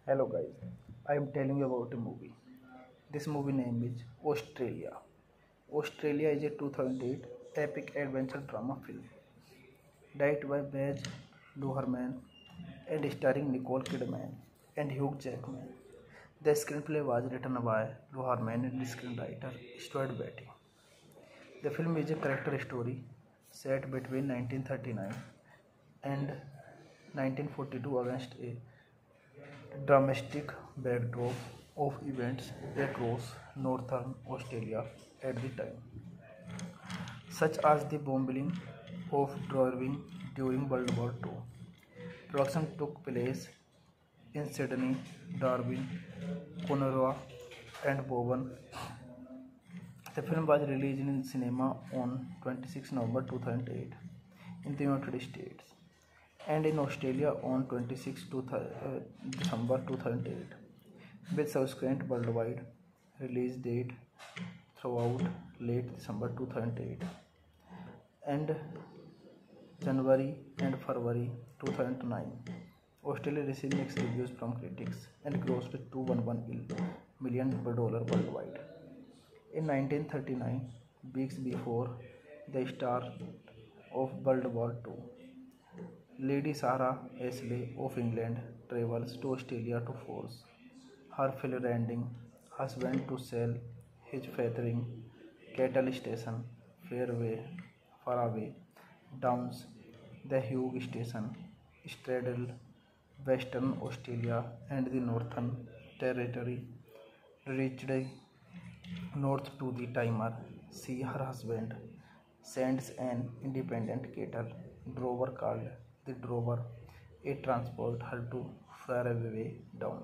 Hello guys, I am telling you about a movie. This movie name is Australia. Australia is a 2008 epic adventure drama film directed by Baz Luhrmann and starring Nicole Kidman and Hugh Jackman. The screenplay was written by Luhrmann and screenwriter Stuart Beatty. The film is a character story set between 1939 and 1942 against a dramatic backdrop of events across northern Australia at the time, such as the bombing of Darwin during World War II. Production took place in Sydney, Darwin, Conaroa, and Bowen. The film was released in cinema on 26 November 2008 in the United States and in Australia on 26 December 2008, with subsequent worldwide release date throughout late December 2008 and January and February 2009. Australia received mixed reviews from critics and grossed $211 million worldwide. In 1939, weeks before the start of World War II, Lady Sarah Ashley of England travels to Australia to force her Finlanding husband to sell his fathering cattle station far away Downs. The Hugh station straddled Western Australia and the Northern Territory, reached north to the timer. She, her husband, sends an independent cattle drover called the drover. It transports her to faraway down.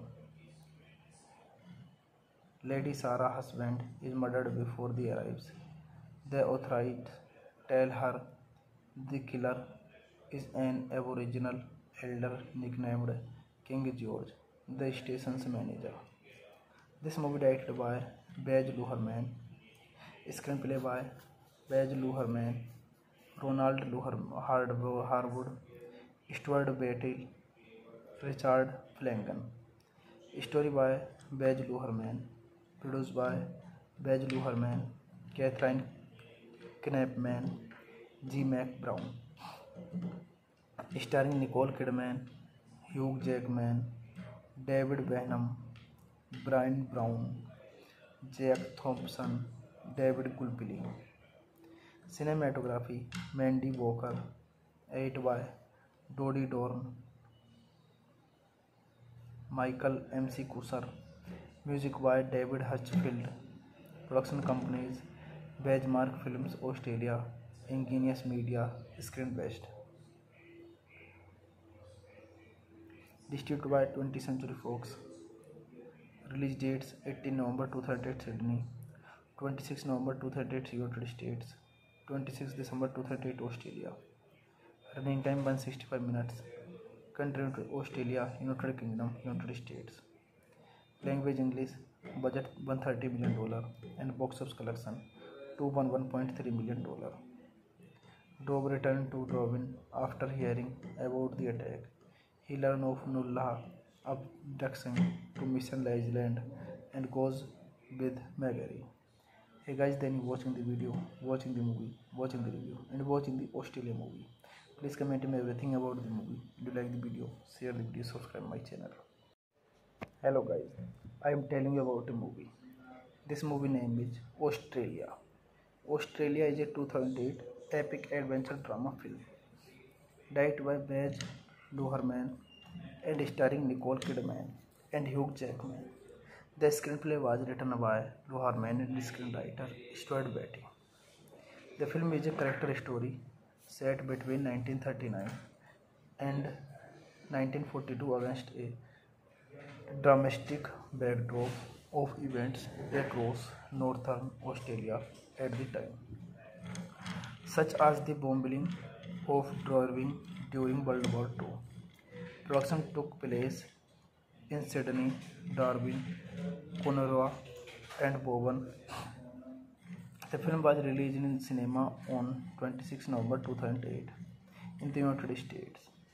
Lady Sarah's husband is murdered before he arrives. The authorities tell her the killer is an Aboriginal elder nicknamed King George, the station's manager. This movie directed by Baz Luhrmann, screenplay by Baz Luhrmann, Ronald Harwood, Stuart Beatty, Richard Flanagan. Story by Baz Luhrmann, produced by Baz Luhrmann, Catherine Knappman, G. Mac Brown. Starring Nicole Kidman, Hugh Jackman, David Benham, Brian Brown, Jack Thompson, David Gulpilly. Cinematography Mandy Walker, edited by Dodie Dorn, Michael M.C. Kusser. Music by David Hutchfield. Production companies Benchmark Films Australia, Ingenious Media, Screenbest. Distributed by 20th Century Fox. Release dates 18 November 2008 Sydney, 26 November 2008 United States, 26 December 2008 Australia. Running time 165 minutes. Country Australia, United Kingdom, United States. Language English. Budget $130 million and box office collection $211.3 million. Dove returned to Darwin after hearing about the attack. He learns of Nullah's abduction to Mission Island and goes with Maggie. Hey guys, then watching the video, watching the movie, watching the review, and watching the Australia movie. Please comment me everything about the movie. Do you like the video? Share the video, subscribe my channel. Hello guys, I am telling you about a movie. This movie name is Australia. Australia is a 2008 epic adventure drama film directed by Baz Luhrmann and starring Nicole Kidman and Hugh Jackman. The screenplay was written by Luhrmann and screenwriter Stuart Beatty. The film is a character story set between 1939 and 1942 against a dramatic backdrop of events across northern Australia at the time, such as the bombing of Darwin during World War II. Production took place in Sydney, Darwin, Conaroa, and Bowen. The film was released in cinema on 26 November 2008 in the United States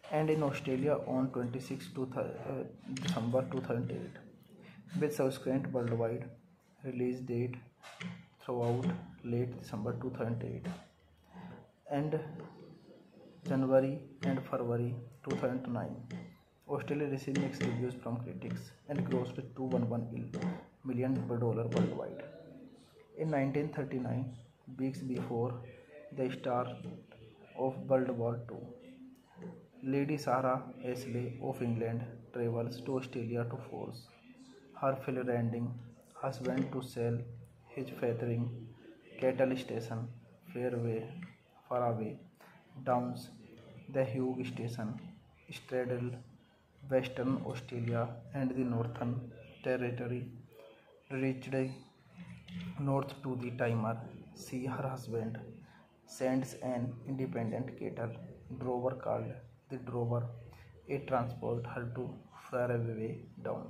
and in Australia on 26 December 2008, with subsequent worldwide release date throughout late December 2008 and January and February 2009. Australia received mixed reviews from critics and grossed $211 million worldwide. In 1939, weeks before the start of World War II, Lady Sarah Ashley of England travels to Australia to force her fell-rending husband to sell his fathering cattle station far away Downs. The Hugh station straddled Western Australia and the Northern Territory. Reached north to the Timor Sea, her husband sends an independent cattle drover called the Drover. It transports her to faraway Down.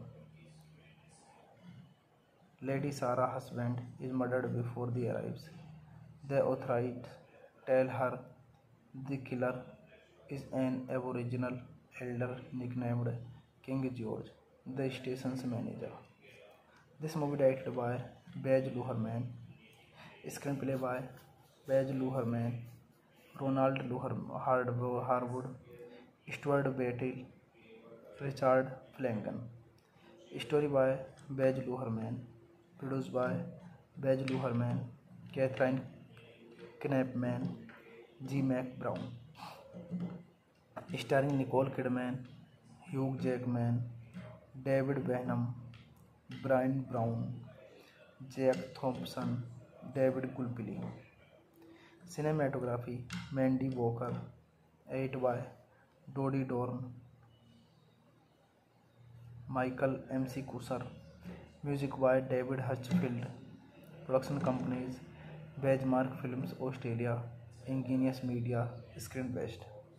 Lady Sarah's husband is murdered before he arrives. The authorities tell her the killer is an Aboriginal elder nicknamed King George, the station's manager. This movie directed by Baz Luhrmann, screenplay by Baz Luhrmann, Ronald Harwood, Stuart Beattie, Richard Flanagan. Story by Baz Luhrmann, produced by Baz Luhrmann, Catherine Knappman, G. Mac Brown. Starring Nicole Kidman, Hugh Jackman, David Benham, Brian Brown, Jack Thompson, David Gulpilly. Cinematography Mandy Walker, edited by Dodie Dorn, Michael M.C. Kusser. Music by David Hutchfield. Production companies Benchmark Films Australia, Ingenious Media, Screen West.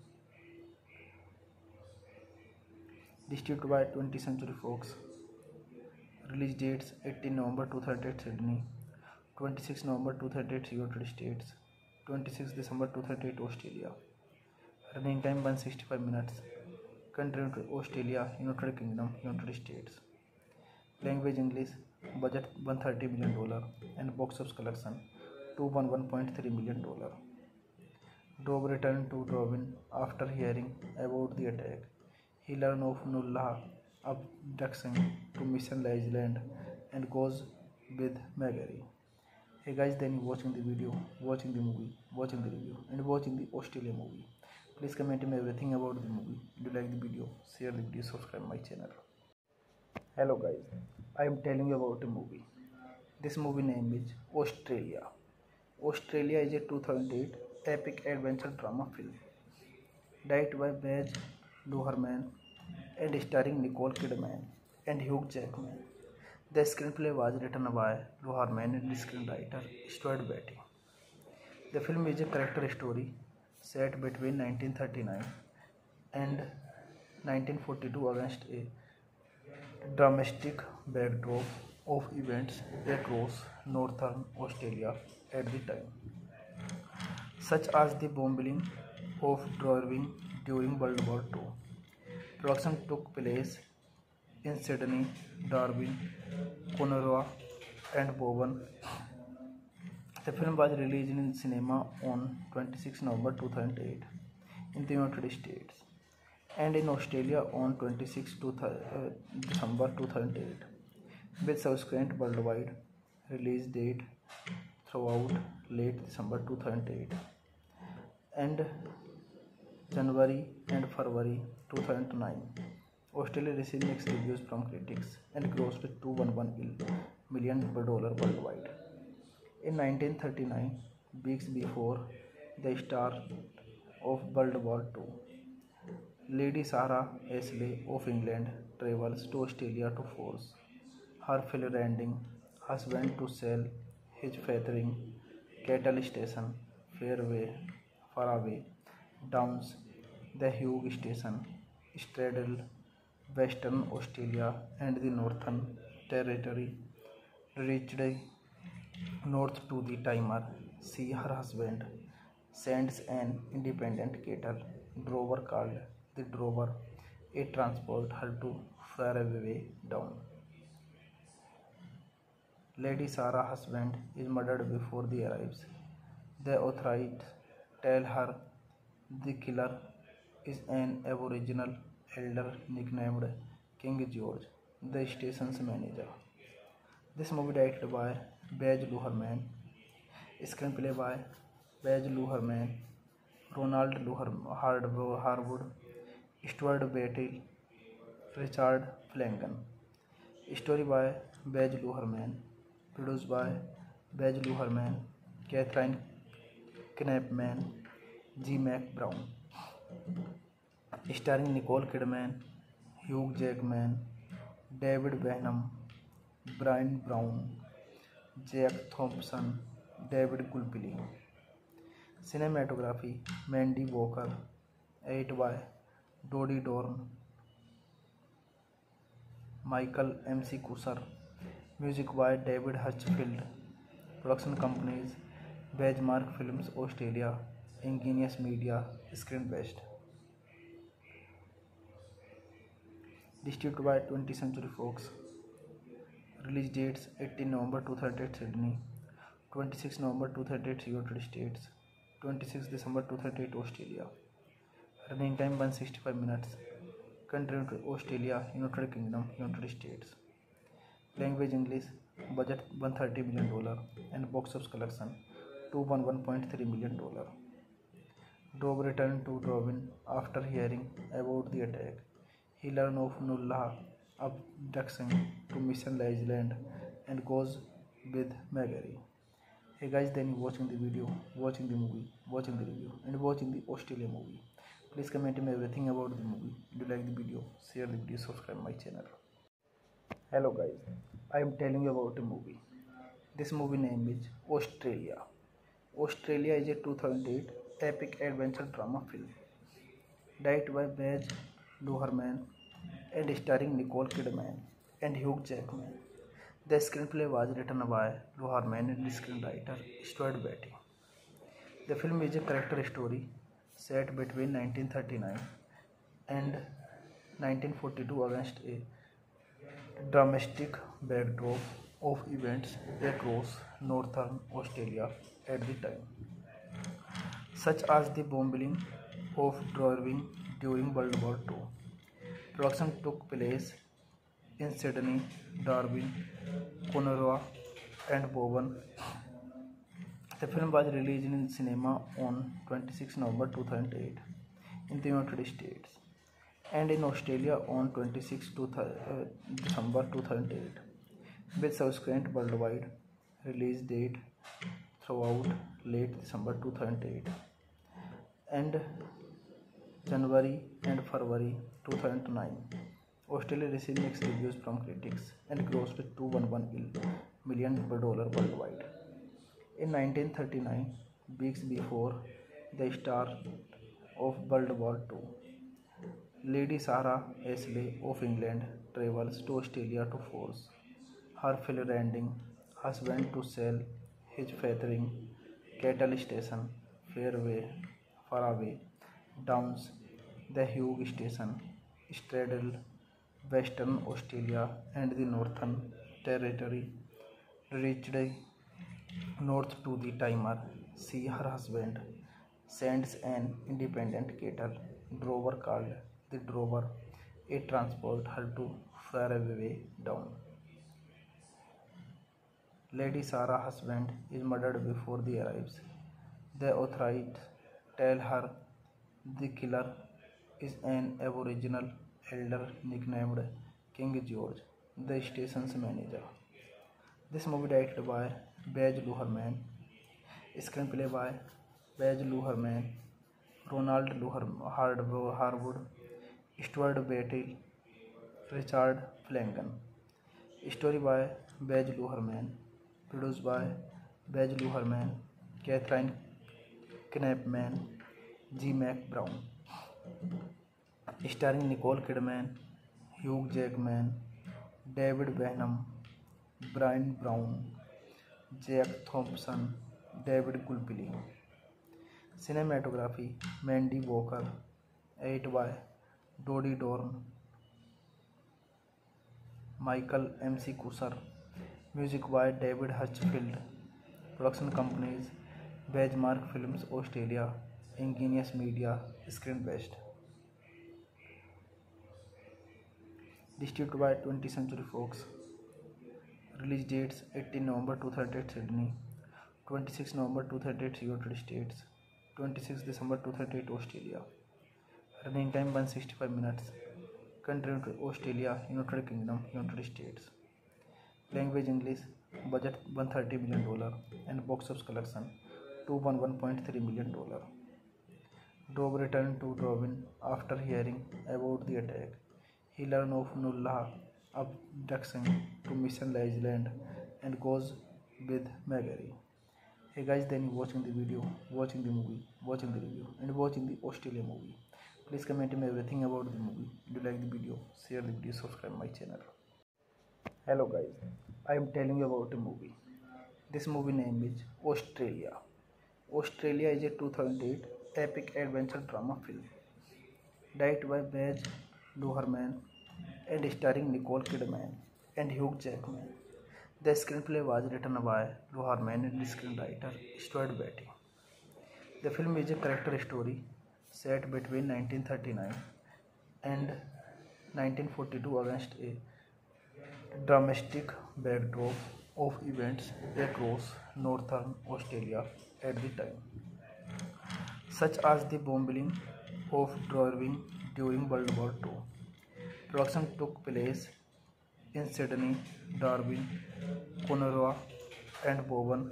Distributed by 20th Century Fox. Release dates 18 November 2008 Sydney, 26 November 2008 United States, 26 December 2008 Australia. Running time 165 minutes. Country Australia, United Kingdom, United States. Language English. Budget $130 million and box office collection $211.3 million. Dove returned to Darwin after hearing about the attack. He learns of Nullah's abduction to Mission Island and goes with Maggie. Hey guys, then watching the video, watching the movie, watching the review, and watching the Australia movie. Please comment me everything about the movie. Do you like the video? Share the video, subscribe my channel. Hello guys, I am telling you about a movie. This movie name is Australia. Australia is a 2008 epic adventure drama film directed by Baz Luhrmann and starring Nicole Kidman and Hugh Jackman. The screenplay was written by Luhrmann and the screenwriter Stuart Beattie. The film is a character story set between 1939 and 1942 against a dramatic backdrop of events across northern Australia at the time, such as the bombing of Darwin during World War II. Production took place in Sydney, Darwin, Conaroa, and Bowen. The film was released in cinema on 26 November 2008 in the United States and in Australia on 26 December 2008, with subsequent worldwide release date throughout late December 2008 and January and February 2009. Australia received mixed reviews from critics and grossed $211 million worldwide. In 1939, weeks before the start of World War II, Lady Sarah Ashley of England travels to Australia to force her fell-rending husband to sell his fathering cattle station far away Downs. The Hugh station straddled Western Australia and the Northern Territory. Reached north to the Timor Sea, her husband sends an independent cattle drover called the drover. It transports her to faraway down. Lady Sarah's husband is murdered before they arrives. The authorities tell her the killer is an Aboriginal elder nicknamed King George, the station's manager. This movie directed by Baz Luhrmann, screenplay by Baz Luhrmann, Ronald Harwood, Stuart Battle, Richard Flanagan. Story by Baz Luhrmann, produced by Baz Luhrmann, Catherine Knappman, G. Mac Brown. Starring Nicole Kidman, Hugh Jackman, David Benham, Brian Brown, Jack Thompson, David Gulpilly. Cinematography Mandy Walker, 8 by Dodie Dorn, Michael M.C. Kusser. Music by David Hutchfield. Production companies Benchmark Films Australia, Ingenious Media, Screen West. Distributed by 20th Century Fox. Release dates 18 November 2008 Sydney, 26 November 2008 United States, 26 December 2008 Australia. Running time 165 minutes. Country Australia, United Kingdom, United States. Language English. Budget $130 million and box office collection $211.3 million. Dove returned to Darwin after hearing about the attack. He learns of Nullah's abduction to Mission Island and goes with Magari. Hey guys, then you watching the video, watching the movie, watching the review, and watching the Australia movie. Please comment me everything about the movie. Do you like the video? Share the video, subscribe my channel. Hello guys, I am telling you about a movie. This movie name is Australia. Australia is a 2008 epic adventure drama film directed by Baz Luhrmann and starring Nicole Kidman and Hugh Jackman. The screenplay was written by Luhrmann and screenwriter Stuart Batty. The film is a character story set between 1939 and 1942 against a dramatic backdrop of events across northern Australia at the time, such as the bombing of Darwin during World War II. Production took place in Sydney, Darwin, Conaroa, and Bowen. The film was released in cinema on 26 November 2008 in the United States and in Australia on 26 December 2008, with subsequent worldwide release date throughout late December 2008 and January and February 2009. Australia received mixed reviews from critics and grossed $211 million worldwide. In 1939, weeks before the start of World War II, Lady Sarah Ashley of England travels to Australia to force her Finlanding husband to sell his fathering cattle station far away Downs. The Hugh station straddled Western Australia and the Northern Territory. Reached north to the timer, she, her husband, sends an independent cattle drover called the drover. It transports her to faraway down. Lady Sarah's husband is murdered before they arrives. The authorities tell her the killer is an Aboriginal elder nicknamed King George, the station's manager. This movie directed by Baz Luhrmann, screenplay by Baz Luhrmann, Ronald Harwood, Stuart Battle, Richard Flanagan. Story by Baz Luhrmann, produced by Baz Luhrmann, Catherine Knappman, G. Mac Brown. Starring Nicole Kidman, Hugh Jackman, David Benham, Brian Brown, Jack Thompson, David Gulpilly. Cinematography Mandy Walker, 8 by Dodi Dorn, Michael MC Kusar. Music by David Hutchfield. Production companies Benchmark Films Australia, Ingenious Media, Screen West. Distributed by 20th Century Fox. Release dates 18 November 2008 Sydney, 26 November 2008 United States, 26 December 2008 Australia. Running time 165 minutes. Country Australia, United Kingdom, United States. Language English. Budget $130 million and box office collection $211.3 million. Dove returned to Darwin after hearing about the attack. He learns of Nullah's abduction to Mission Island and goes with Magari. Hey guys, then you watching the video, watching the movie, watching the review, and watching the Australia movie. Please comment me everything about the movie. Do you like the video? Share the video, subscribe my channel. Hello guys, I am telling you about a movie. This movie name is Australia. Australia is a 2008 epic adventure drama film directed by Baz Luhrmann and starring Nicole Kidman and Hugh Jackman. The screenplay was written by Luhrmann and the screenwriter Stuart Beattie. The film is a character story set between 1939 and 1942 against a dramatic backdrop of events across northern Australia at the time, such as the bombing of Darwin during World War II. Production took place in Sydney, Darwin, Coonawarra, and Bowen.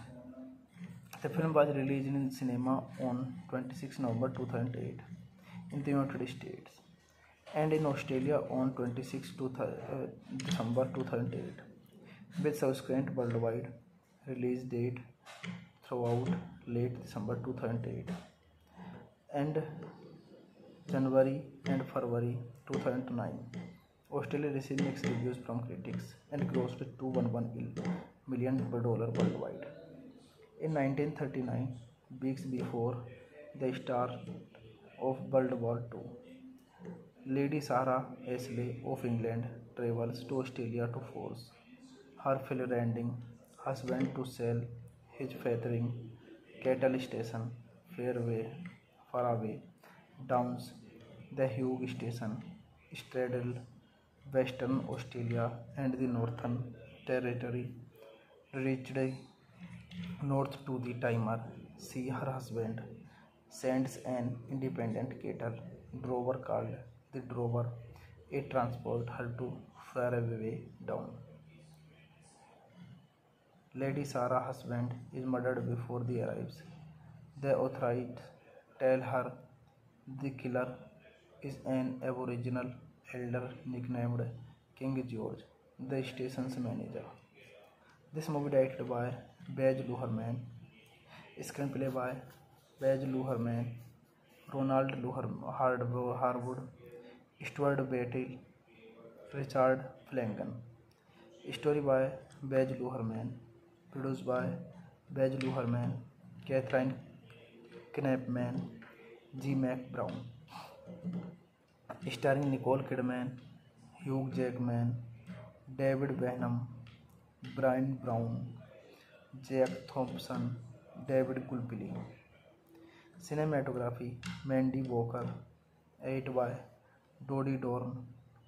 The film was released in cinema on 26 November 2008 in the United States and in Australia on 26 December 2008, with subsequent worldwide release date throughout late December 2008 and January and February 2009. Australia received mixed reviews from critics and grossed $211 million worldwide. In 1939, weeks before the start of World War II, Lady Sarah Ashley of England travels to Australia to force her philandering husband to sell his fathering cattle station far away Downs. The Hugh station straddled Western Australia and the Northern Territory. Reached north to the timer, she, her husband, sends an independent cattle drover called the Drover. It transports her to faraway Down. Lady Sarah's husband is murdered before he arrives. The authorities tell her the killer is an Aboriginal elder nicknamed King George, the station's manager. This movie directed by Baz Luhrmann, screenplay by Baz Luhrmann, Ronald Harwood, Stuart Beattie, Richard Flanagan. Story by Baz Luhrmann, produced by Baz Luhrmann, Catherine Knappman, G. Mac Brown. Starring Nicole Kidman, Hugh Jackman, David Benham, Brian Brown, Jack Thompson, David Gulpilly. Cinematography Mandy Walker, 8 by Dodi Dorn,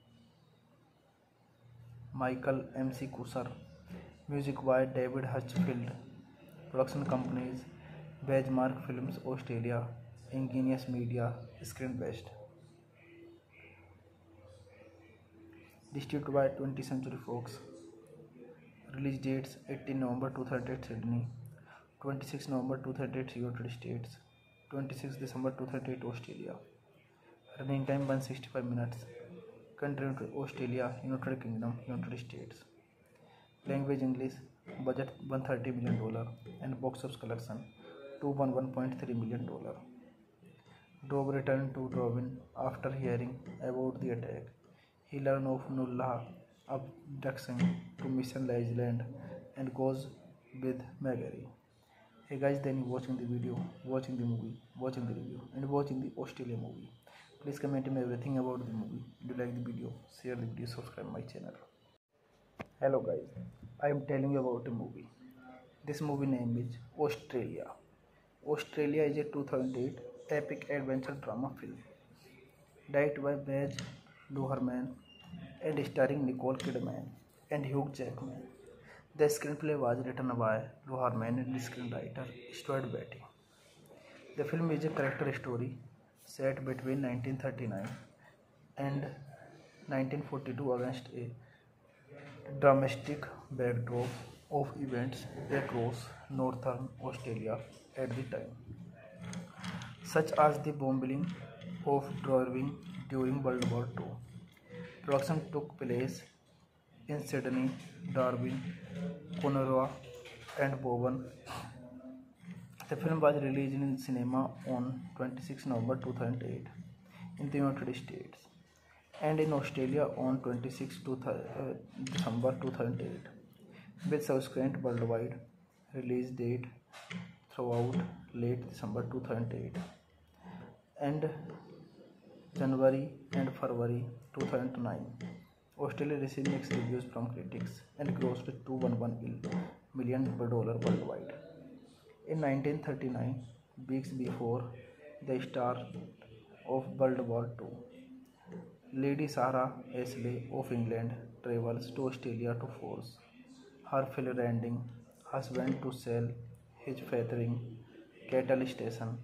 Michael MC Kusar. Music by David Hutchfield. Production companies Benchmark Films Australia, Ingenious Media, Screen West. Distributed by 20th Century Fox. Release dates 18 November 2008 Sydney, 26 November 2008 United States, 26 December 2008 Australia. Running time 165 minutes. Country Australia, United Kingdom, United States. Language English. Budget $130 million and box office collection $211.3 million. Dove returned to Darwin after hearing about the attack. He learns of Nullah's abduction to Mission Island and goes with Magari. Hey guys, then you watching the video, watching the movie, watching the review, and watching the Australia movie. Please comment me everything about the movie. Do you like the video? Share the video, subscribe my channel. Hello guys, I am telling you about a movie. This movie name is Australia. Australia is a 2008 epic adventure drama film directed by Baz Luhrmann and starring Nicole Kidman and Hugh Jackman. The screenplay was written by Luhrmann and screenwriter Stuart Beatty. The film is a character story set between 1939 and 1942 against a dramatic backdrop of events across northern Australia at the time, such as the bombing of Darwin during World War II. Production took place in Sydney, Darwin, Conaroa, and Bowen. The film was released in cinema on 26 November 2008 in the United States and in Australia on 26 December 2008, with subsequent worldwide release date throughout late December 2008 and January and February 2009. Australia received mixed reviews from critics and grossed $211 million worldwide. In 1939, weeks before the start of World War II, Lady Sarah Ashley of England travels to Australia to force her Finlanding husband to sell his fathering cattle station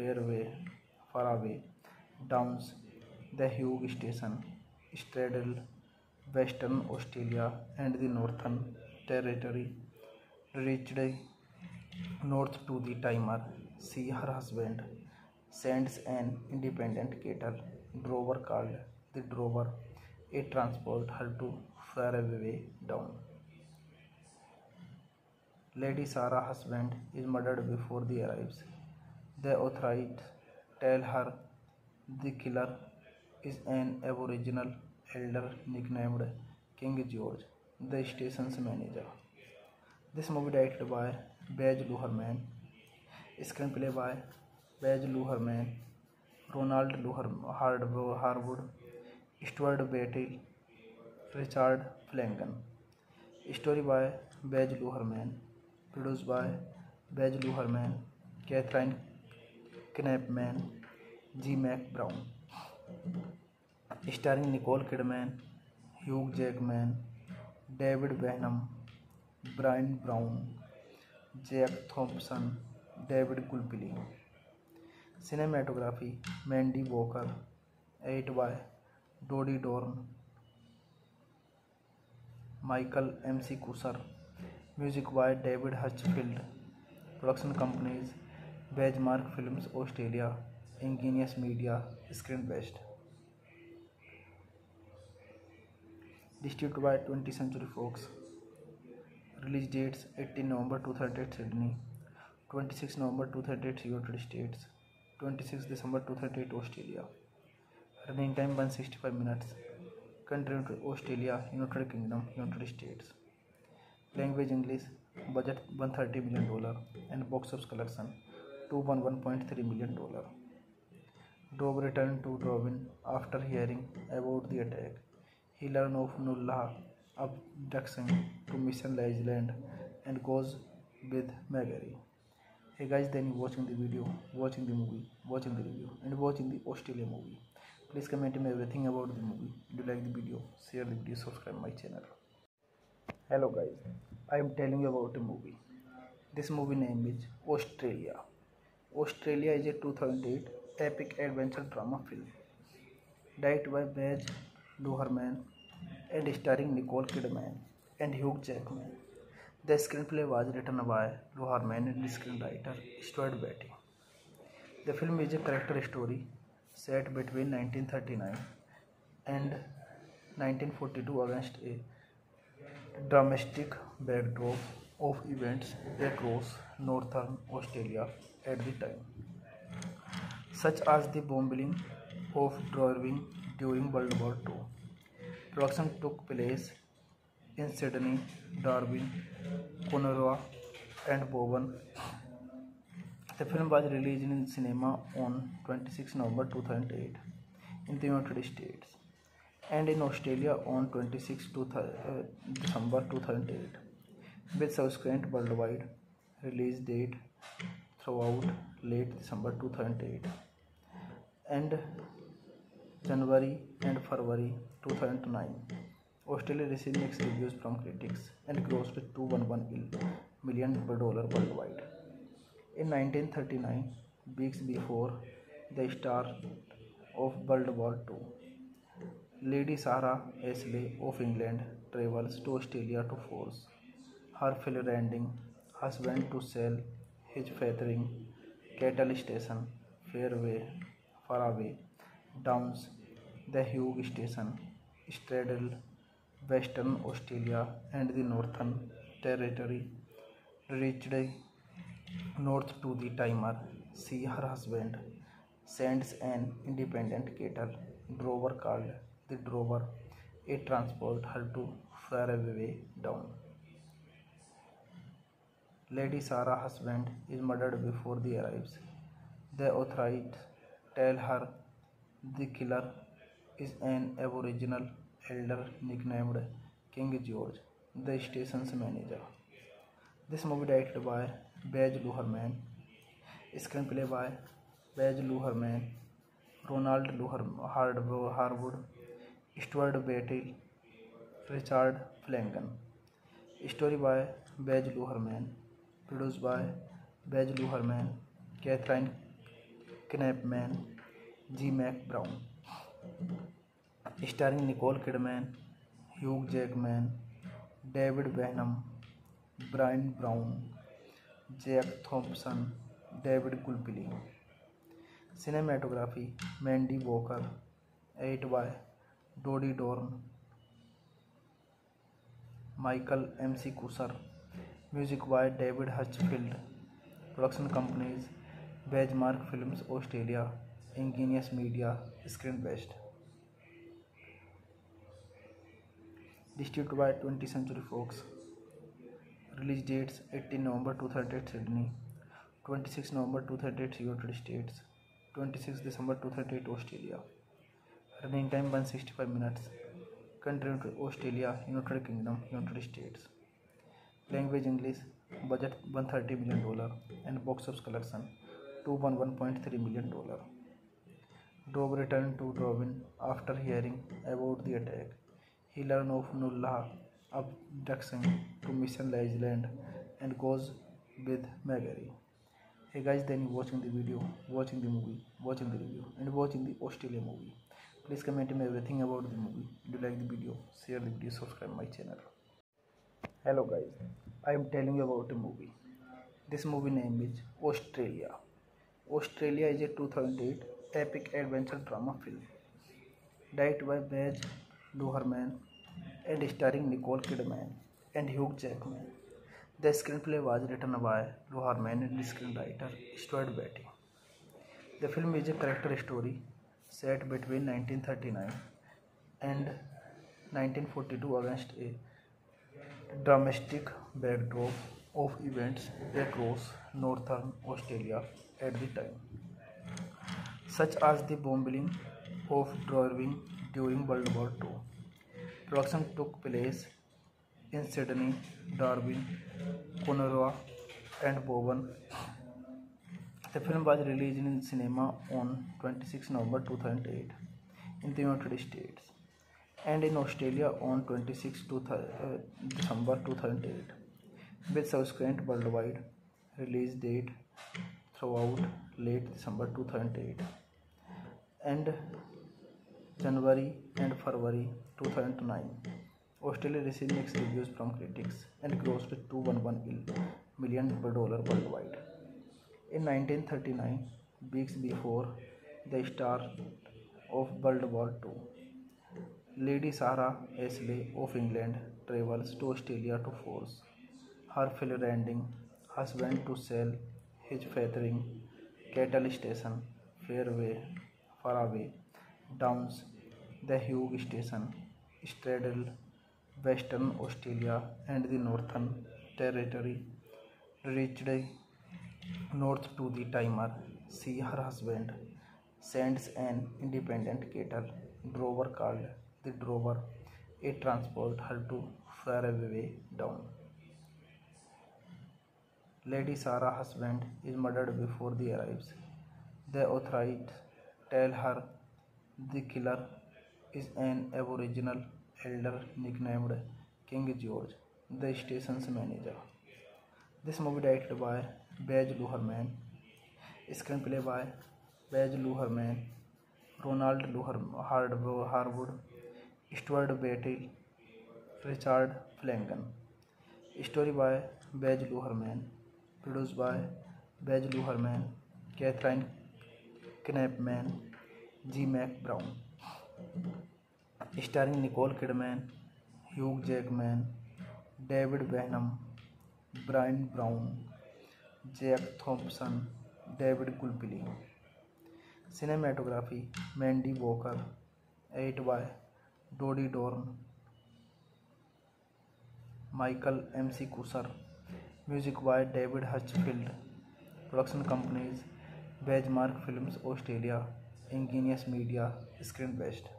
far away Downs. The Hugh station straddled Western Australia and the Northern Territory, reached north to the Timor Sea. Her husband sends an independent cattle drover called the Drover. It transports her to faraway Down. Lady Sarah's husband is murdered before he arrives. The authorities tell her the killer is an Aboriginal elder nicknamed King George, the station's manager. This movie directed by Baz Luhrmann, screenplay by Baz Luhrmann, Ronald Harwood, Stuart Beatty, Richard Flanagan. Story by Baz Luhrmann, produced by Baz Luhrmann, Catherine Knappman, G. Mac Brown. Starring Nicole Kidman, Hugh Jackman, David Benham, Brian Brown, Jack Thompson, David Gulpilly. Cinematography Mandy Walker, edited by Dodie Dorn, Michael M.C. Kusser. Music by David Hutchfield. Production companies Benchmark Films Australia, Ingenious Media, Screenbest. Distributed by 20th Century Fox. Release dates 18 November 2008 Sydney, 26 November 2008 United States, 26 December 2008 Australia. Running time 165 minutes. Country Australia, United Kingdom, United States. Language English. Budget $130 million and box office collection $211.3 million. Dove returned to Darwin after hearing about the attack. He learns of Nullah's abduction to Mission Island and goes with Maggie. Hey guys, then watching the video, watching the movie, watching the review, and watching the Australia movie. Please comment me everything about the movie. Do you like the video? Share the video, subscribe my channel. Hello guys, I am telling you about a movie. This movie name is Australia. Australia is a 2008 epic adventure drama film directed by Baz Luhrmann and starring Nicole Kidman and Hugh Jackman. The screenplay was written by Luhrmann and screenwriter Stuart Beatty. The film is a character story set between 1939 and 1942 against a dramatic backdrop of events across northern Australia at the time, such as the bombing of Darwin during World War II. Production took place in Sydney, Darwin, Conaroa, and Bowen. The film was released in cinema on 26 November 2008 in the United States and in Australia on 26 December 2008, with subsequent worldwide release date throughout late December 2008 and January and February 2009. Australia received mixed reviews from critics and grossed $211 million worldwide. In 1939, weeks before the start of World War II, Lady Sarah Ashley of England travels to Australia to force her fell-rending husband to sell his fathering cattle station far away Downs. The Hugh station straddled Western Australia and the Northern Territory. Reached north to the timer, she, her husband, sends an independent cattle drover called the Drover. It transports her to faraway Down. Lady Sarah's husband is murdered before he arrives. The authorities tell her the killer is an Aboriginal elder nicknamed King George, the station's manager. This movie directed by Baz Luhrmann, screenplay by Baz Luhrmann, Ronald Harwood, Stuart Battle, Richard Flanagan. Story by Baz Luhrmann, produced by Baz Luhrmann, Catherine Knappman, G. Mac Brown. Starring Nicole Kidman, Hugh Jackman, David Benham, Brian Brown, Jack Thompson, David Gulpilly. Cinematography Mandy Walker, edited by Dodie Dorn, Michael M.C. Kusser. Music by David Hutchfield. Production companies Benchmark Films Australia, Ingenious Media, Screen West. Distributed by 20th Century Fox. Release dates 18 November 2008 Sydney, 26 November 2008 United States, 26 December 2008 Australia. Running time 165 minutes. Country Australia, United Kingdom, United States. Language English. Budget $130 million and box office collection $211.3 million. Dove returned to Darwin after hearing about the attack. He learns of Nullah's abduction to Mission Island and goes with Maggie. Hey guys, then watching the video, watching the movie, watching the review and watching the Australia movie. Please comment me everything about the movie. Do you like the video? Share the video, subscribe my channel. Hello guys, I am telling you about a movie. This movie name is Australia. Australia is a 2008 epic adventure drama film directed by Baz Luhrmann and starring Nicole Kidman and Hugh Jackman. The screenplay was written by Luhrmann and screenwriter Stuart Batty. The film is a character story set between 1939 and 1942 against a dramatic backdrop of events across northern Australia at the time, such as the bombing of Darwin during World War II. Production took place in Sydney, Darwin, Conaroa, and Bowen. The film was released in cinema on 26 November 2008 in the United States and in Australia on 26 December 2008, with subsequent worldwide release date throughout late December 2008 and January and February 2009. Australia received mixed reviews from critics and grossed $211 million worldwide. In 1939, weeks before the start of World War II, Lady Sarah Ashley of England travels to Australia to force her fell-rending husband to sell his fathering cattle station far away Downs. The Hugh station straddled Western Australia and the Northern Territory. Reached north to the timer, she, her husband, sends an independent cattle drover called the drover. It transports her to faraway down. Lady Sarah's husband is murdered before they arrives. The authorities tell her the killer is an Aboriginal elder nicknamed King George, the station's manager. This movie directed by Baz Luhrmann, screenplay by Baz Luhrmann, Ronald Harwood, Stuart Battle, Richard Flanagan. Story by Baz Luhrmann, produced by Baz Luhrmann, Catherine Knappman, G. Mac Brown. Starring Nicole Kidman, Hugh Jackman, David Benham, Brian Brown, Jack Thompson, David Gulpilly. Cinematography Mandy Walker, edited by Dodie Dorn, Michael M.C. Kusser. Music by David Hutchfield. Production companies Benchmark Films Australia, Ingenious Media, Screen West.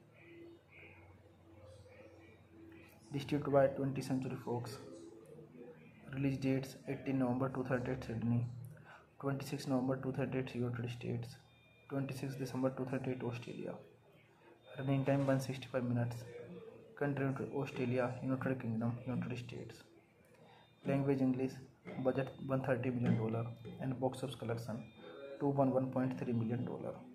Distributed by 20th Century Fox. Release dates 18 November 2008 Sydney, 26 November 2008 United States, 26 December 2008 Australia. Running time 165 minutes. Country Australia, United Kingdom, United States. Language English. Budget $130 million and box office collection $211.3 million.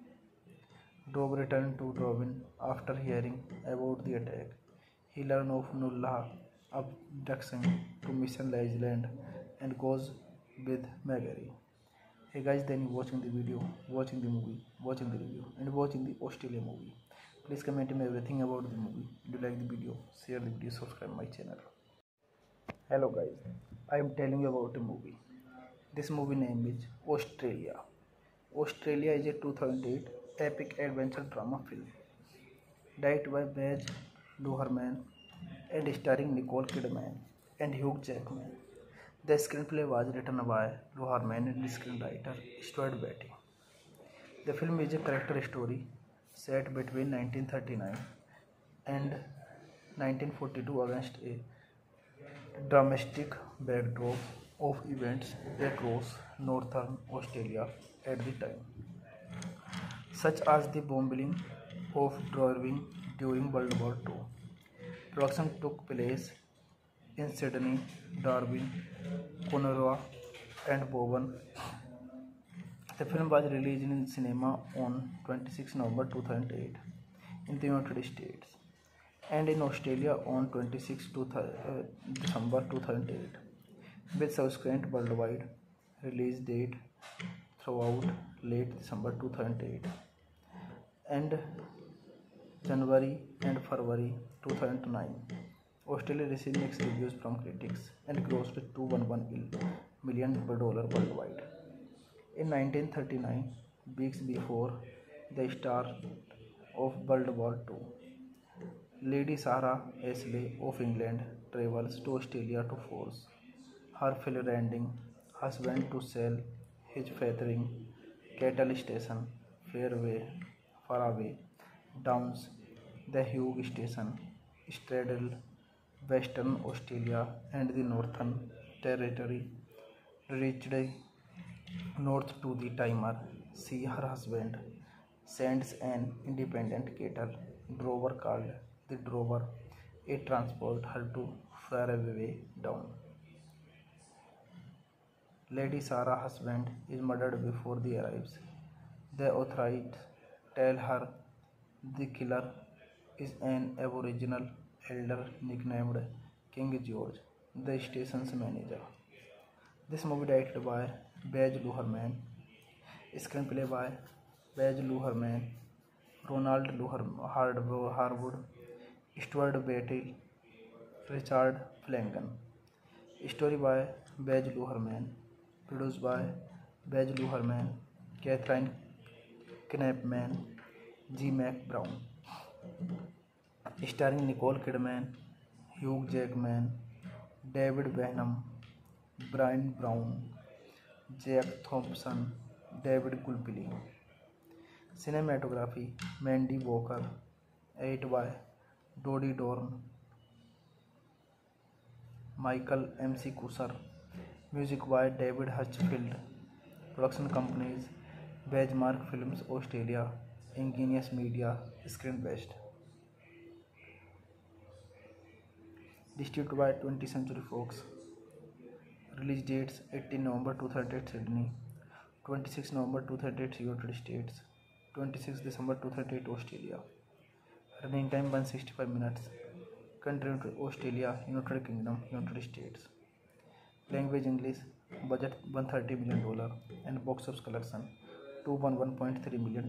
Dove returned to Darwin after hearing about the attack. He learns of Nullah's abduction to Mission Island and goes with Magari. Hey guys, then watching the video, watching the movie, watching the review, and watching the Australia movie. Please comment me everything about the movie. Do you like the video? Share the video, subscribe my channel. Hello guys, I am telling you about a movie. This movie name is Australia. Australia is a 2008 epic adventure drama film directed by Baz Luhrmann and starring Nicole Kidman and Hugh Jackman. The screenplay was written by Luhrmann and screenwriter Stuart Batty. The film is a character story set between 1939 and 1942 against a dramatic backdrop of events across northern Australia at the time, such as the bombing of Darwin during World War II. Production took place in Sydney, Darwin, Conaroa, and Bowen. The film was released in cinema on 26 November 2008 in the United States and in Australia on 26 December 2008, with subsequent worldwide release date throughout late December 2008 and January and February 2009. Australia received mixed reviews from critics and grossed $211 million worldwide. In 1939, weeks before the start of World War II, Lady Sarah Ashley of England travels to Australia to force her fell-rending husband to sell his fathering cattle station Faraway Downs. The Hugh station straddled Western Australia and the Northern Territory, reached north to the Timor Sea. Her husband sends an independent cattle drover called the drover. It transports her to faraway down. Lady Sarah's husband is murdered before they arrives. The authorities tell her the killer is an Aboriginal elder nicknamed King George, the station's manager. This movie directed by Baz Luhrmann, screenplay by Baz Luhrmann, Ronald Harwood, Stuart Battle, Richard Flanagan. Story by Baz Luhrmann, produced by Baz Luhrmann, Catherine Knappman, G. Mac Brown. Starring Nicole Kidman, Hugh Jackman, David Benham, Brian Brown, Jack Thompson, David Gulpilly. Cinematography Mandy Walker, 8 by Dodie Dorn, Michael MC Kusser, music by David Hutchfield, production companies Benchmark Films Australia, Ingenious Media, Screen West, distributed by 20th Century Fox. Release dates 18 November 2008 Sydney, 26 November 2008 United States, 26 December 2008 Australia. Running time 165 minutes. Country Australia, United Kingdom, United States. Language English. Budget $130 million and box office collection $211.3 million.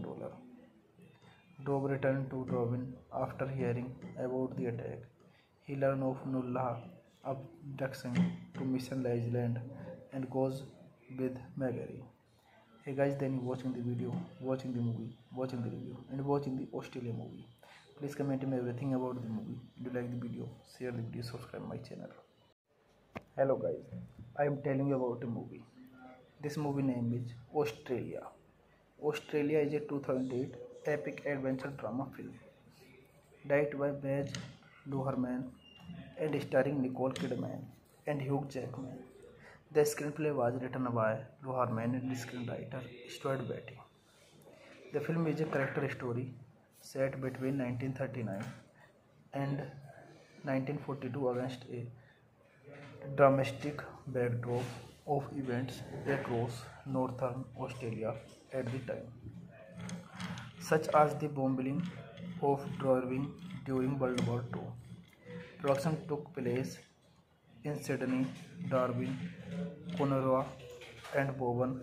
Dove returned to Darwin after hearing about the attack. He learns of Nullah's abduction to Mission Island and goes with Maggie. Hey guys, then watching the video, watching the movie, watching the review, and watching the Australia movie. Please comment me everything about the movie. Do you like the video? Share the video, subscribe my channel. Hello guys, I am telling you about a movie. This movie name is Australia. Australia is a 2008 epic adventure drama film. Directed by Baz Luhrmann and starring Nicole Kidman and Hugh Jackman. The screenplay was written by Luhrmann and the screenwriter Stuart Beattie. The film is a character story set between 1939 and 1942 against a dramatic backdrop of events across northern Australia at the time, such as the bombing of Darwin during World War II. Production took place in Sydney, Darwin, Conaroa, and Bowen.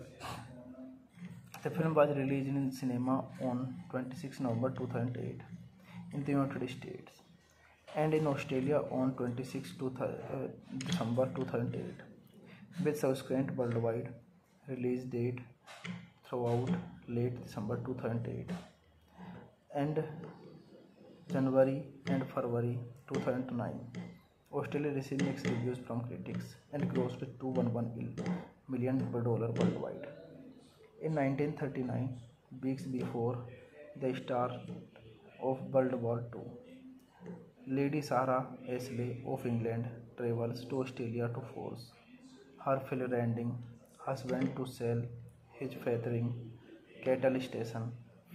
The film was released in cinema on 26 November 2008 in the United States and in Australia on 26 December 2008, with subsequent worldwide release date throughout late December 2008 and January and February 2009. Australia received mixed reviews from critics and grossed $211 million worldwide. In 1939, weeks before the start of World War II, Lady Sarah Ashley of England travels to Australia to force her Finlanding husband to sell his fathering cattle station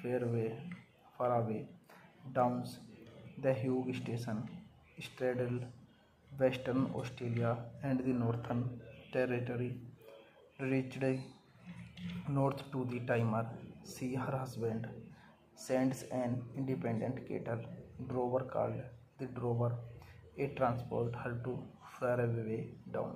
far away Downs. The Hugh station straddled Western Australia and the Northern Territory. Reached north to the timer, she, her husband, sends an independent cattle drover called the Drover. It transports her to faraway Down.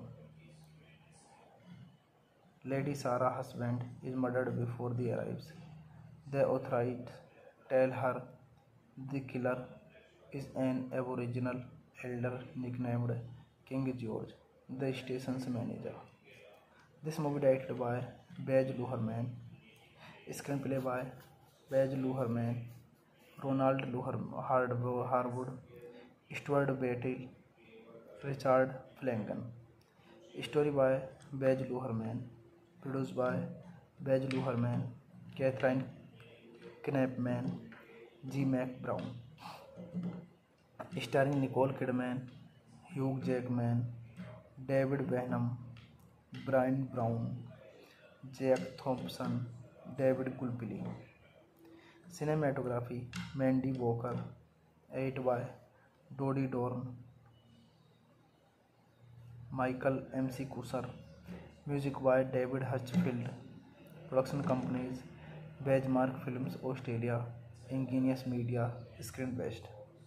Lady Sarah's husband is murdered before he arrives. The authorities tell her the killer is an Aboriginal elder nicknamed King George, the station's manager. This movie directed by Baz Luhrmann, screenplay by Baz Luhrmann, Ronald Harwood, Stuart Beattie, Richard Flanagan. Story by Baz Luhrmann, produced by Baz Luhrmann, Catherine Knappman, G. Mac Brown. Starring Nicole Kidman, Hugh Jackman, David Benham, Brian Brown, Jack Thompson, David Gulpilly. Cinematography Mandy Walker, 8 by Dodie Dorn, Michael MC Kusser, music by David Hutchfield, production companies Benchmark Films Australia, Ingenious Media, Screen West,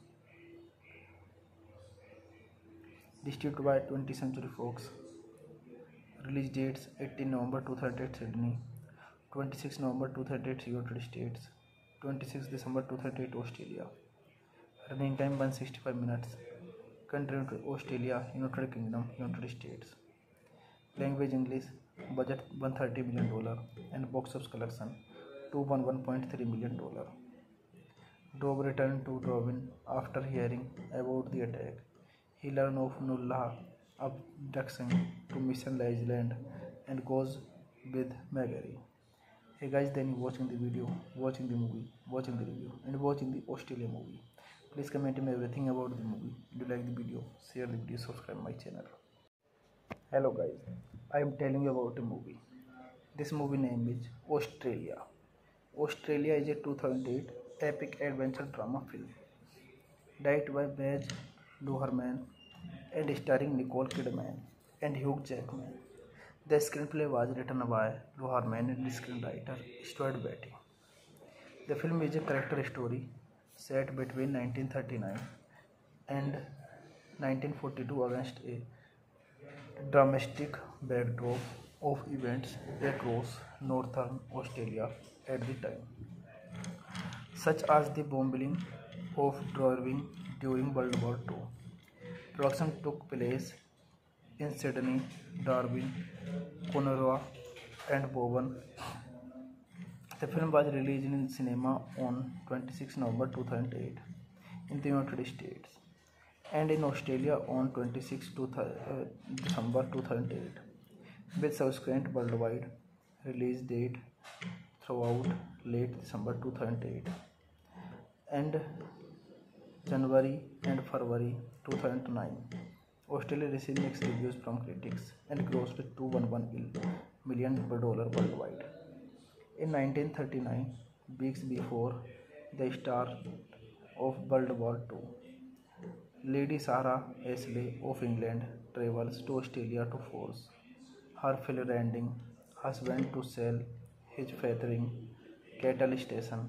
distributed by 20th Century Fox. Release dates 18 November 2008 Sydney, 26 November 2008 United States, 26 December 2008 Australia. Running time 165 minutes. Country Australia, United Kingdom, United States. Language English. Budget $130 million and box office collection $211.3 million. Dove returned to Darwin after hearing about the attack. He learns of Nullah's abduction to Mission Island and goes with Maggie. Hey guys, then you watching the video, watching the movie, watching the review, and watching the Australia movie. Please comment me everything about the movie. Do you like the video? Share the video, subscribe my channel. Hello guys, I am telling you about a movie. This movie name is Australia. Australia is a 2008 epic adventure drama film directed by Baz Luhrmann and starring Nicole Kidman and Hugh Jackman. The screenplay was written by Luhrmann and screenwriter Stuart Beatty. The film is a character story set between 1939 and 1942 against a dramatic backdrop of events across northern Australia at the time, such as the bombing of Darwin during World War II. Production took place in Sydney, Darwin, Conaroa, and Bowen. The film was released in cinema on 26 November 2008 in the United States and in Australia on 26 December 2008, with subsequent worldwide release date throughout late December 2008 and January and February 2009. Australia received mixed reviews from critics and grossed $211 million worldwide. In 1939, weeks before the start of World War II, Lady Sarah Ashley of England travels to Australia to force her Finlanding husband to sell his fathering cattle station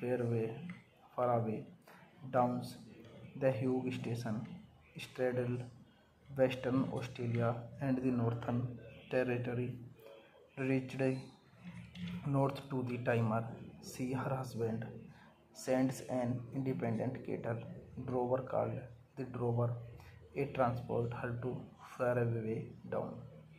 far away Downs. The Hugh station straddled Western Australia and the Northern Territory, reached north to the Timor Sea. Her husband sends an independent cattle drover called the Drover. It transports her to faraway Down.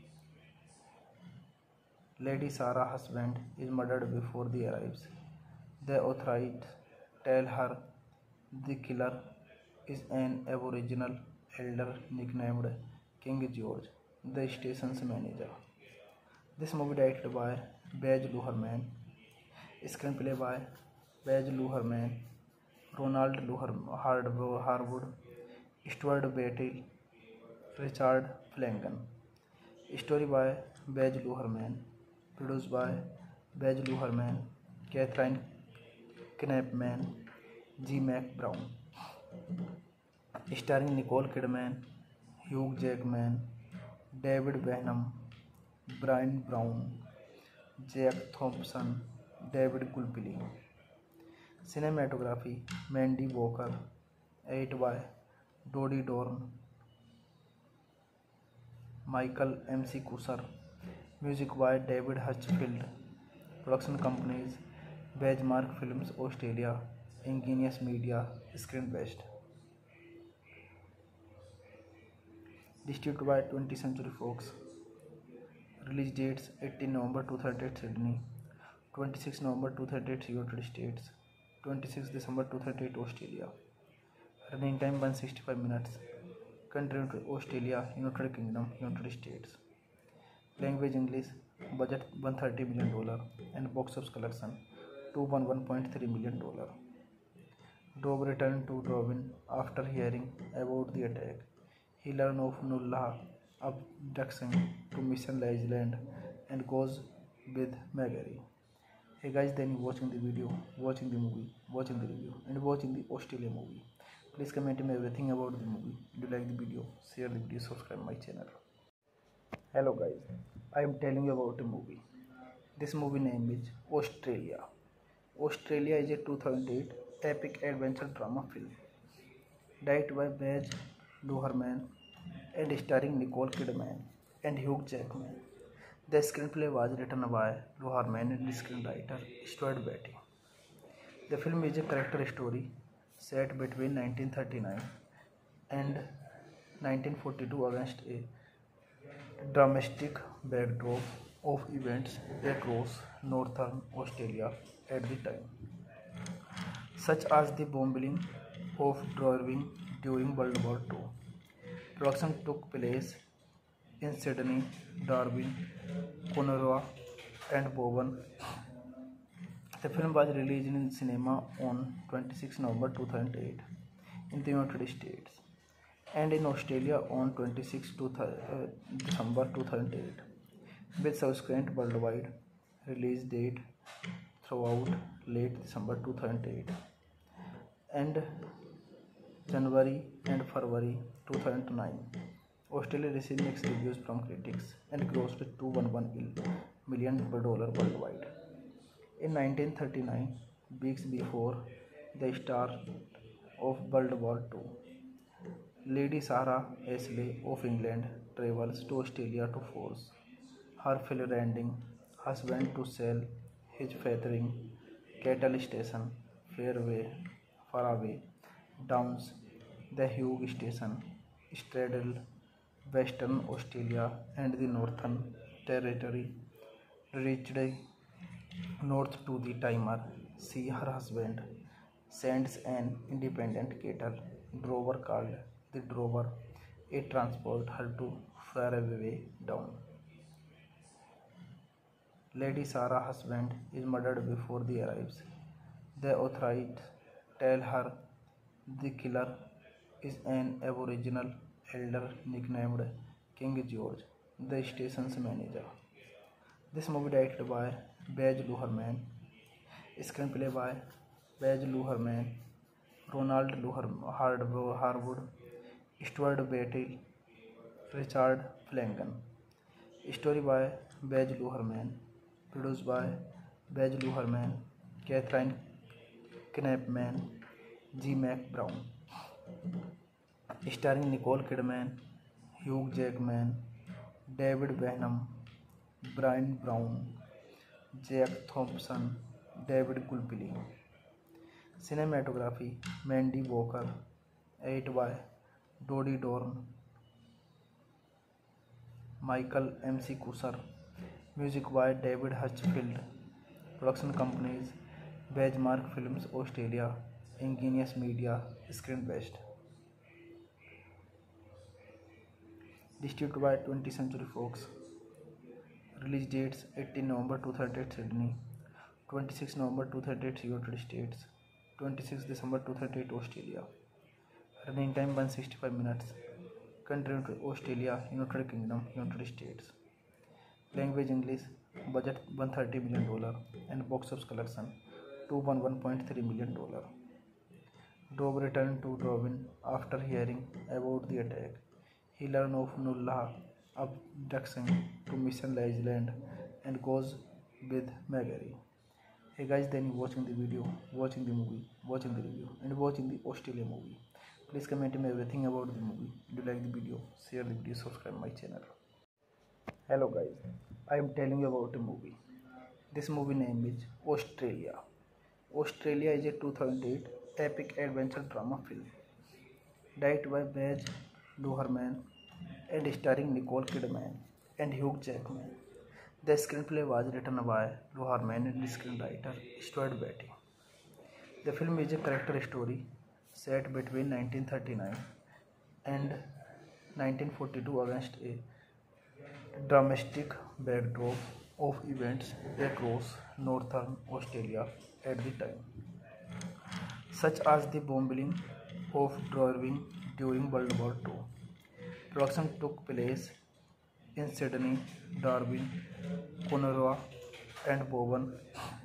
Lady Sarah's husband is murdered before he arrives. The authorities tell her the killer is an Aboriginal elder nicknamed King George, the station's manager. This movie directed by Baz Luhrmann, screenplay by Baz Luhrmann, Ronald Harwood, Stuart Beatty, Richard Flanagan. Story by Baz Luhrmann, produced by Baz Luhrmann, Catherine Knappman, G. Mac Brown. Starring Nicole Kidman, Hugh Jackman, David Benham, Brian Brown, Jack Thompson, David Gulpilly. Cinematography Mandy Walker, edited by Dodie Dorn, Michael M.C. Kusser. Music by David Hutchfield. Production companies Benchmark Films Australia, Ingenious Media, Screen West. Distributed by 20th Century Fox. Release dates 18 November 2008 Sydney, 26 November 2008 United States, 26 December 2008 Australia. Running time 165 minutes. Country Australia, United Kingdom, United States. Language English. Budget $130 million and box office collection $211.3 million. Dove returned to Darwin after hearing about the attack. He learns of Nullah's abduction to Mission Island and goes with Maggie. Hey guys, then you watching the video, watching the movie, watching the review, and watching the Australia movie. Please comment me everything about the movie. Do you like the video? Share the video, subscribe my channel. Hello guys, I am telling you about a movie. This movie name is Australia. Australia is a 2008 epic adventure drama film directed by Baz Luhrmann and starring Nicole Kidman and Hugh Jackman. The screenplay was written by Luhrmann and screenwriter Stuart Beatty. The film is a character story set between 1939 and 1942 against a dramatic backdrop of events across northern Australia at the time, such as the bombing of Darwin during World War II. Production took place in Sydney, Darwin, Conaroa, and Bowen, The film was released in cinema on 26 November 2008 in the United States and in Australia on 26 December 2008, with subsequent worldwide release date throughout late December 2008 and January and February 2009. Australia received mixed reviews from critics and grossed $211 million worldwide. In 1939, weeks before the start of World War II, Lady Sarah Ashley of England travels to Australia to force her fell-rending husband to sell his fathering cattle station far away Downs. The Hugh station straddled Western Australia and the Northern Territory. Reached north to the timer, she, her husband, sends an independent cattle drover called the Drover. It transports her to faraway Down. Lady Sarah's husband is murdered before he arrives. The authorities tell her the killer is an Aboriginal elder nicknamed King George, the station's manager. This movie directed by Baz Luhrmann, screenplay by Baz Luhrmann, Ronald Harwood, Stuart Beattie, Richard Flanagan. Story by Baz Luhrmann, produced by Baz Luhrmann, Catherine Knappman, G. Mac Brown. Starring Nicole Kidman, Hugh Jackman, David Benham, Brian Brown, Jack Thompson, David Gulpilly. Cinematography Mandy Walker, edited by Dodie Dorn, Michael M.C. Kusser. Music by David Hutchfield. Production companies Benchmark Films Australia, Ingenious Media, Screen West. Distributed by 20th Century Fox. Release dates 18 November 2008 Sydney, 26 November 2008 United States, 26 December 2008 Australia. Running time 165 minutes. Country Australia, United Kingdom, United States. Language English. Budget $130 million and box office collection $211.3 million. Dove returned to Darwin after hearing about the attack. He learns of Nullah's abduction to Mission Island and goes with Maggie. Hey guys, then you watching the video, watching the movie, watching the review and watching the Australia movie. Please comment me everything about the movie. Do you like the video? Share the video, subscribe my channel. Hello guys, I am telling you about a movie. This movie name is Australia. Australia is a 2008 epic adventure drama film directed by Baz Luhrmann and starring Nicole Kidman and Hugh Jackman. The screenplay was written by Luhrmann and screenwriter Stuart Beattie. The film is a character story set between 1939 and 1942 against a dramatic backdrop of events across northern Australia at the time, such as the bombing of Darwin during World War II. Production took place in Sydney, Darwin, Conaroa, and Bowen.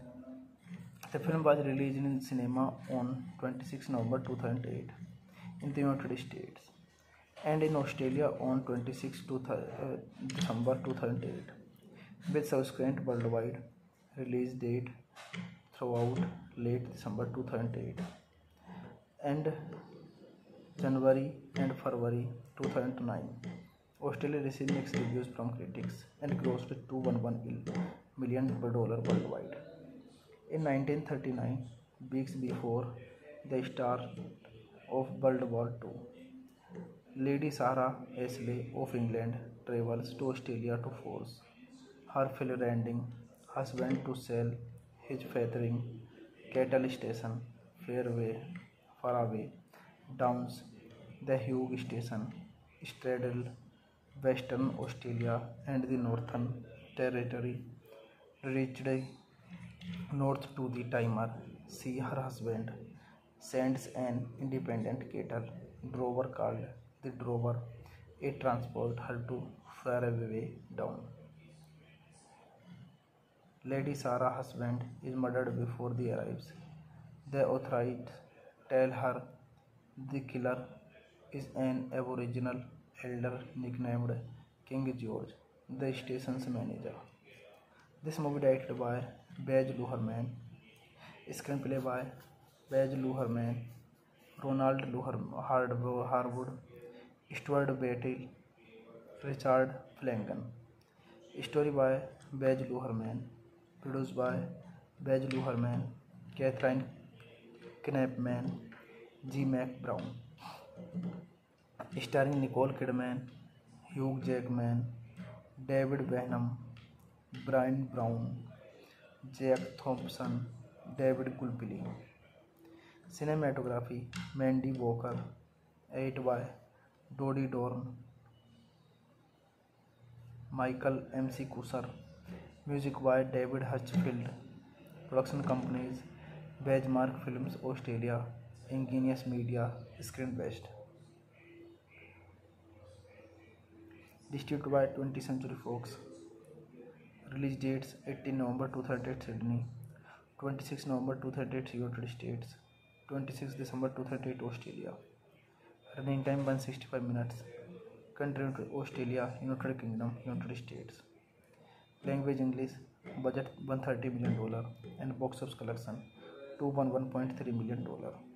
The film was released in cinema on 26 November 2008 in the United States and in Australia on 26 December 2008, with subsequent worldwide release date throughout late December 2008 and January and February 2009. Australia received mixed reviews from critics and grossed $211 million worldwide. In 1939, weeks before the start of World War II, Lady Sarah Ashley of England travels to Australia to force her fell-rending husband to sell his fathering cattle station far away Downs. The Hugh station straddled Western Australia and the Northern Territory. Reached north to the timer. She, her husband, sends an independent cattle drover called the drover. It transports her to faraway down. Lady Sarah's husband is murdered before he arrives. The authorities tell her the killer is an Aboriginal elder nicknamed King George, the station's manager. This movie directed by Baz Luhrmann, screenplay by Baz Luhrmann, Ronald Harwood, Stuart Beatty, Richard Flanagan. Story by Baz Luhrmann, produced by Baz Luhrmann, Catherine Knappman, G. Mac Brown. Starring Nicole Kidman, Hugh Jackman, David Benham, Brian Brown, Jack Thompson, David Gulpilly. Cinematography Mandy Walker, edited by Dodie Dorn, Michael M.C. Kusser. Music by David Hutchfield. Production companies Benchmark Films Australia, Ingenious Media, Screenbest. Distributed by 20th Century Fox. Release dates 18 November 2008 Sydney, 26 November 2008 United States, 26 December 2008 Australia. Running time 165 minutes. Country Australia, United Kingdom, United States. Language English. Budget $130 million and box office collection $211.3 million.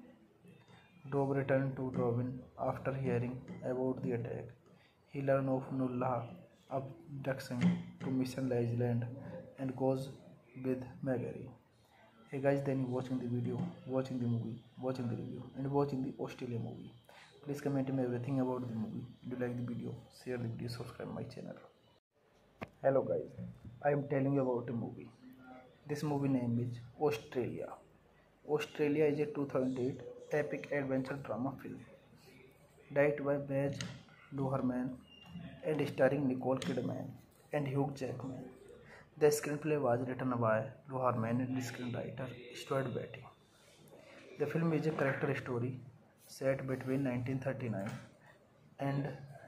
Dove returned to Darwin after hearing about the attack. He learns of Nullah's abduction to Mission Island and goes with Maggie. Hey guys, then watching the video, watching the movie, watching the review, and watching the Australia movie. Please comment me everything about the movie. Do you like the video? Share the video, subscribe my channel. Hello guys, I am telling you about a movie. This movie name is Australia. Australia is a 2008 epic adventure drama film directed by Baz Luhrmann and starring Nicole Kidman and Hugh Jackman. The screenplay was written by Luhrmann and the screenwriter Stuart Beatty. The film is a character story set between 1939 and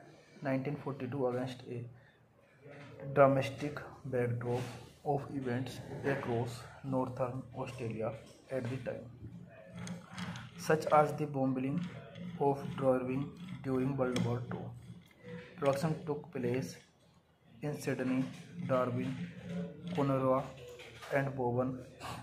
1942 against a dramatic backdrop of events across northern Australia at the time, such as the bombing of Darwin during World War II. Production took place in Sydney, Darwin, Coonawarra, and Bowen.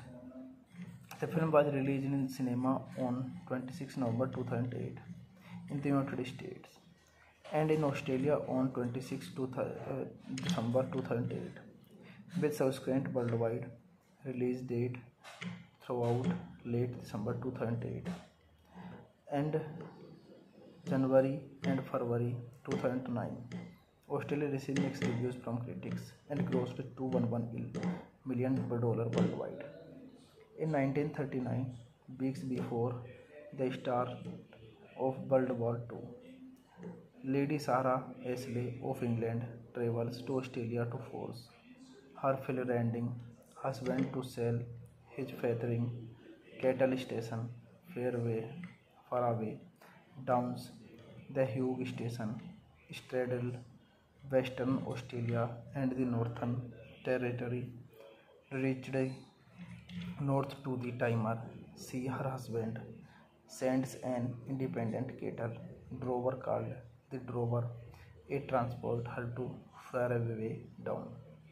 The film was released in cinema on 26 November 2008 in the United States and in Australia on 26 December 2008, with subsequent worldwide release date throughout late December 2008 and January and February 2009. Australia received mixed reviews from critics and grossed $211 million worldwide. In 1939, weeks before the start of World War II, Lady Sarah Ashley of England travels to Australia to force her Finlanding husband to sell his fathering cattle station Faraway Downs. The Hugh station straddled Western Australia and the Northern Territory. Reached north to the timer. She, her husband, sends an independent cattle drover called the drover. It transports her to faraway down.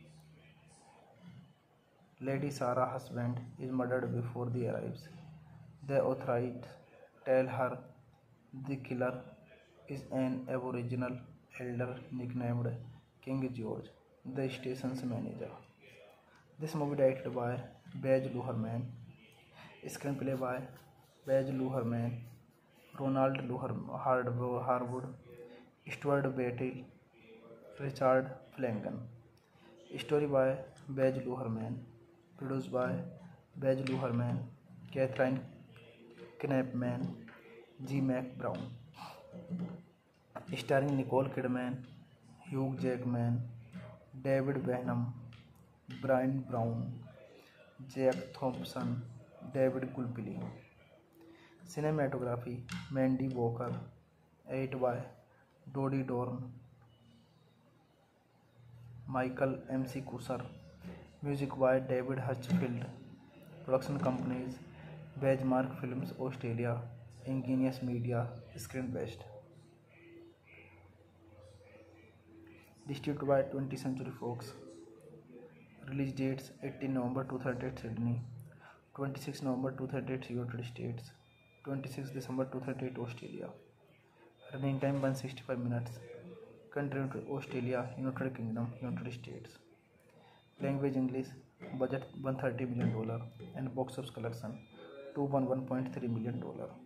Lady Sarah's husband is murdered before he arrives. The authorities tell her the killer is an Aboriginal elder nicknamed King George, the station's manager. This movie directed by Baz Luhrmann, screenplay by Baz Luhrmann, Ronald Harwood, Stuart Beatty, Richard Flanagan. Story by Baz Luhrmann, produced by Baz Luhrmann, Catherine Knappman, G. Mac Brown. Starring Nicole Kidman, Hugh Jackman, David Benham, Brian Brown, Jack Thompson, David Gulpilly. Cinematography Mandy Walker, 8 by Dodie Dorn, Michael M.C. Kusser. Music by David Hutchfield. Production companies Benchmark Films Australia, Ingenious Media, Screen West. Distributed by 20th Century Fox. Release dates 18 November 2008 Sydney, 26 November 2008 United States, 26 December 2008 Australia. Running time 165 minutes. Country Australia, United Kingdom, United States. Language English. Budget $130 million and box office collection $211.3 million.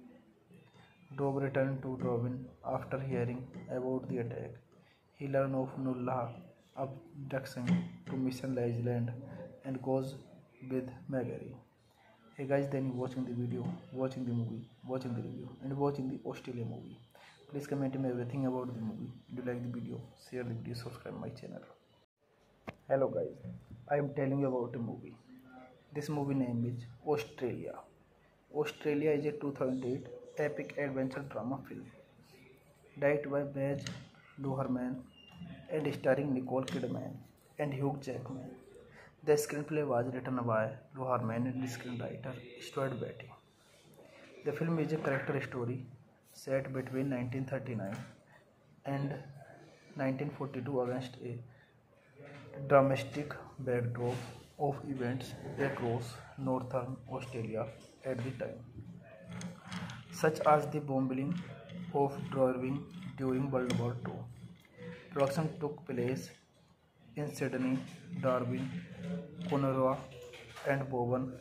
Dove returned to Darwin after hearing about the attack. He learns of Nullah's abduction to Mission Island and goes with Maggie. Hey guys, then you watching the video, watching the movie, watching the review, and watching the Australia movie. Please comment me everything about the movie. Do you like the video? Share the video, subscribe my channel. Hello guys, I am telling you about a movie. This movie name is Australia. Australia is a 2008 epic adventure drama film. Directed by Baz Luhrmann and starring Nicole Kidman and Hugh Jackman. The screenplay was written by Luhrmann and screenwriter Stuart Beatty. The film is a character story set between 1939 and 1942 against a dramatic backdrop of events across northern Australia at the time, such as the bombing of Darwin during World War II. Production took place in Sydney, Darwin, Conaroa, and Bowen.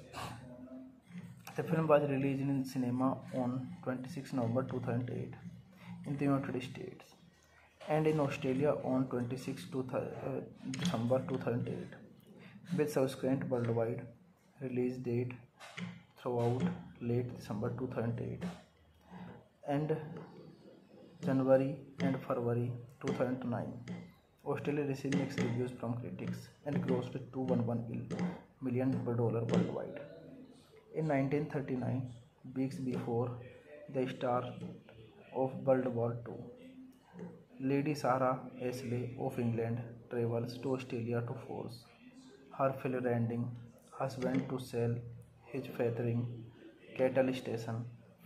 The film was released in cinema on 26 November 2008 in the United States and in Australia on 26 December 2008, with subsequent worldwide release date throughout late December 2008 and January and February 2009. Australia received mixed reviews from critics and grossed $211 million worldwide. In 1939, weeks before the start of World War II, Lady Sarah Ashley of England travels to Australia to force her Finlanding husband to sell his fathering cattle station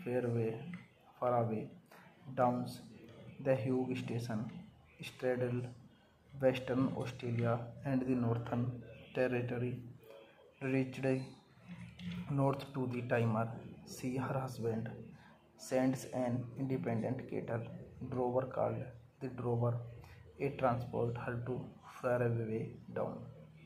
far away Downs. The Hugh station straddled Western Australia and the Northern Territory. Reached north to the timer, she, her husband, sends an independent cattle drover called the Drover. It transports her to faraway Down.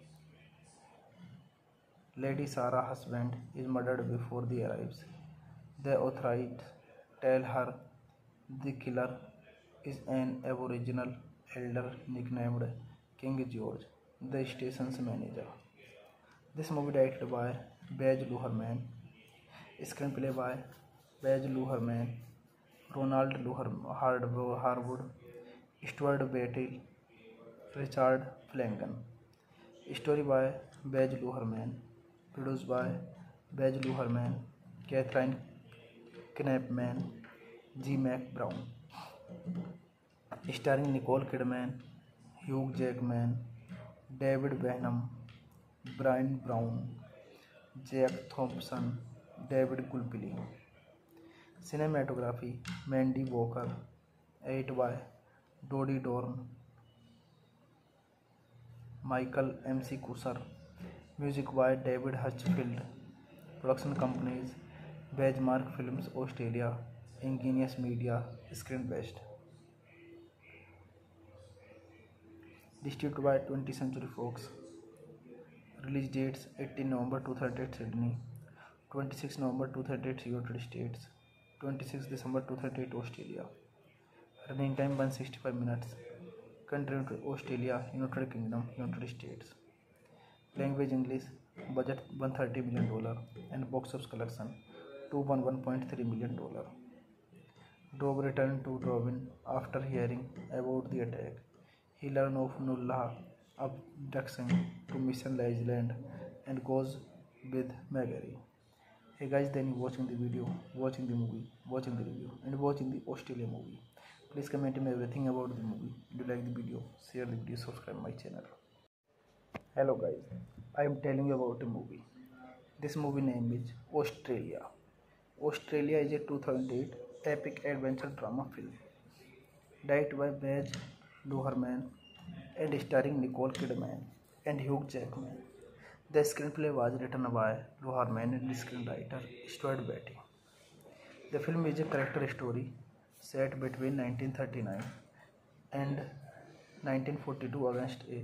Lady Sarah's husband is murdered before he arrives. The authorities tell her the killer is an Aboriginal elder nicknamed King George, the station's manager. This movie directed by Baz Luhrmann, screenplay by Baz Luhrmann, Ronald Harwood, Stuart Beatty, Richard Flanagan. Story by Baz Luhrmann, produced by Baz Luhrmann, Catherine Knappman, G. Mac Brown. Starring Nicole Kidman, Hugh Jackman, David Benham, Brian Brown, Jack Thompson, David Gulpilly. Cinematography Mandy Walker, 8 by Dodie Dorn, Michael M.C. Kusser. Music by David Hutchfield. Production companies Benchmark Films Australia, Ingenious Media, Screen West. Distributed by 20th Century Fox. Release dates 18 November 2008 Sydney, 26 November 2008 United States, 26 December 2008 Australia. Running time 165 minutes. Country Australia, United Kingdom, United States. Language English. Budget $130 million and box office collection $211.3 million. Dove returned to Darwin after hearing about the attack. He learns of Nullah's abduction to Mission Island and goes with Magari. Hey guys, then watching the video, watching the movie, watching the review, and watching the Australia movie. Please comment me everything about the movie. Do you like the video? Share the video, subscribe my channel. Hello guys, I am telling you about a movie. This movie name is Australia. Australia is a 2008 epic adventure drama film directed by Baz Luhrmann and starring Nicole Kidman and Hugh Jackman. The screenplay was written by Luhrmann and screenwriter Stuart Beatty. The film is a character story set between 1939 and 1942 against a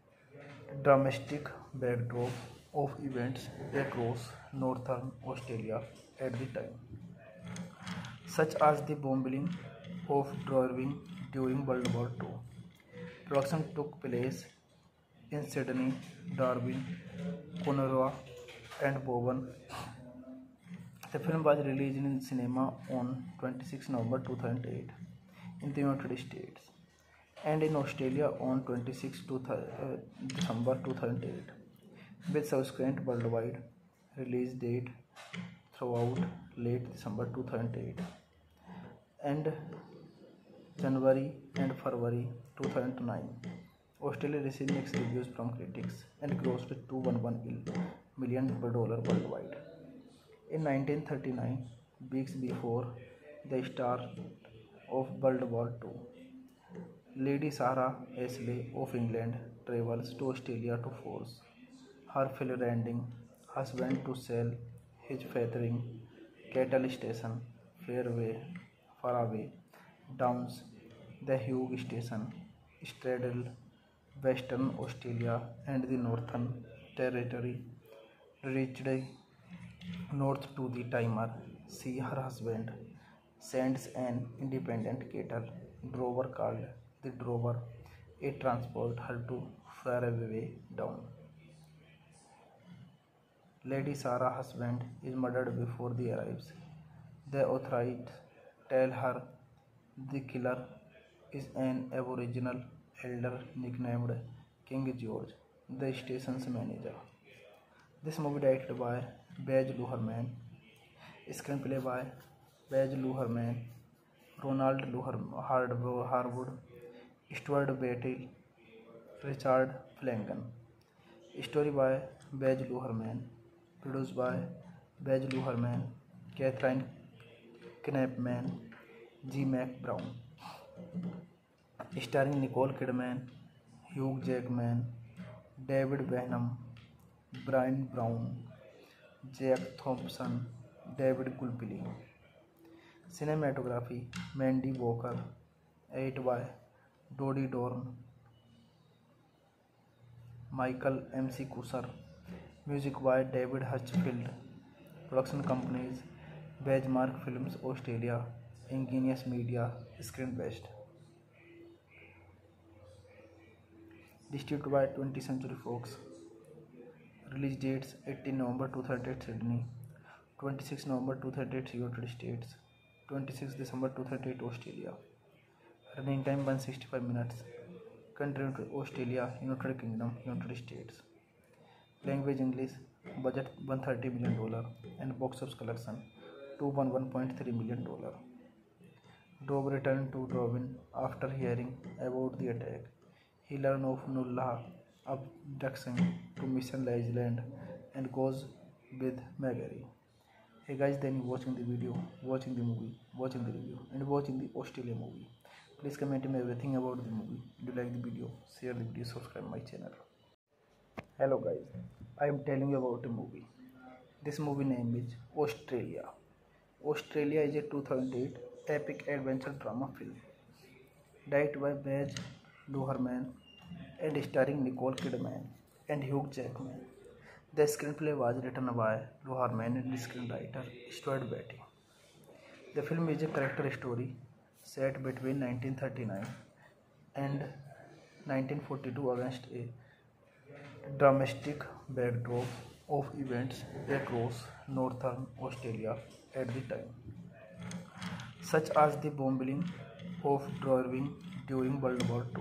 dramatic backdrop of events across northern Australia at the time, such as the bombing of Darwin during World War II. Production took place in Sydney, Darwin, Conaroa, and Bowen. The film was released in cinema on 26 November 2008 in the United States and in Australia on 26 December 2008, with subsequent worldwide release date throughout late December 2008 and January and February 2009. Australia received mixed reviews from critics and grossed $211 million worldwide. In 1939, weeks before the start of World War II, Lady Sarah Ashley of England travels to Australia to force her Finlanding husband to sell his fathering cattle station far away Downs. The Hugh station straddled Western Australia and the Northern Territory, reached north to the Timor Sea. Her husband sends an independent cattle drover called the Drover. It transports her to faraway Down. Lady Sarah's husband is murdered before he arrives. The authorities tell her the killer is an Aboriginal elder nicknamed King George, the station's manager. This movie directed by Baz Luhrmann, screenplay by Baz Luhrmann, Ronald Harwood, Stuart Beatty, Richard Flanagan. Story by Baz Luhrmann, produced by Baz Luhrmann, Catherine Knappman, G. Mac Brown. Starring Nicole Kidman, Hugh Jackman, David Benham, Brian Brown, Jack Thompson, David Gulpilly. Cinematography Mandy Walker, edited by Dodie Dorn, Michael M.C. Kusser. Music by David Hutchfield. Production companies Benchmark Films Australia, Ingenious Media, Screenbest. Distributed by 20th Century Fox. Release dates 18 November 2008 Sydney, 26 November 2008 United States, 26 December 2008 Australia. Running time 165 minutes. Country Australia, United Kingdom, United States. Language English. Budget $130 million and box office collection $211.3 million. Dove returned to Darwin after hearing about the attack. He learns of Nullah's abduction to Mission Island and goes with Magari. Hey guys, then watching the video, watching the movie, watching the review, and watching the Australia movie. Please comment me everything about the movie. Do you like the video? Share the video, subscribe my channel. Hello guys, I am telling you about a movie. This movie name is Australia. Australia is a 2008 epic adventure drama film directed by Baz Luhrmann and starring Nicole Kidman and Hugh Jackman. The screenplay was written by Luhrmann and screenwriter Stuart Beatty. The film is a character story set between 1939 and 1942 against a dramatic backdrop of events across northern Australia at the time, such as the bombing of Darwin during World War II.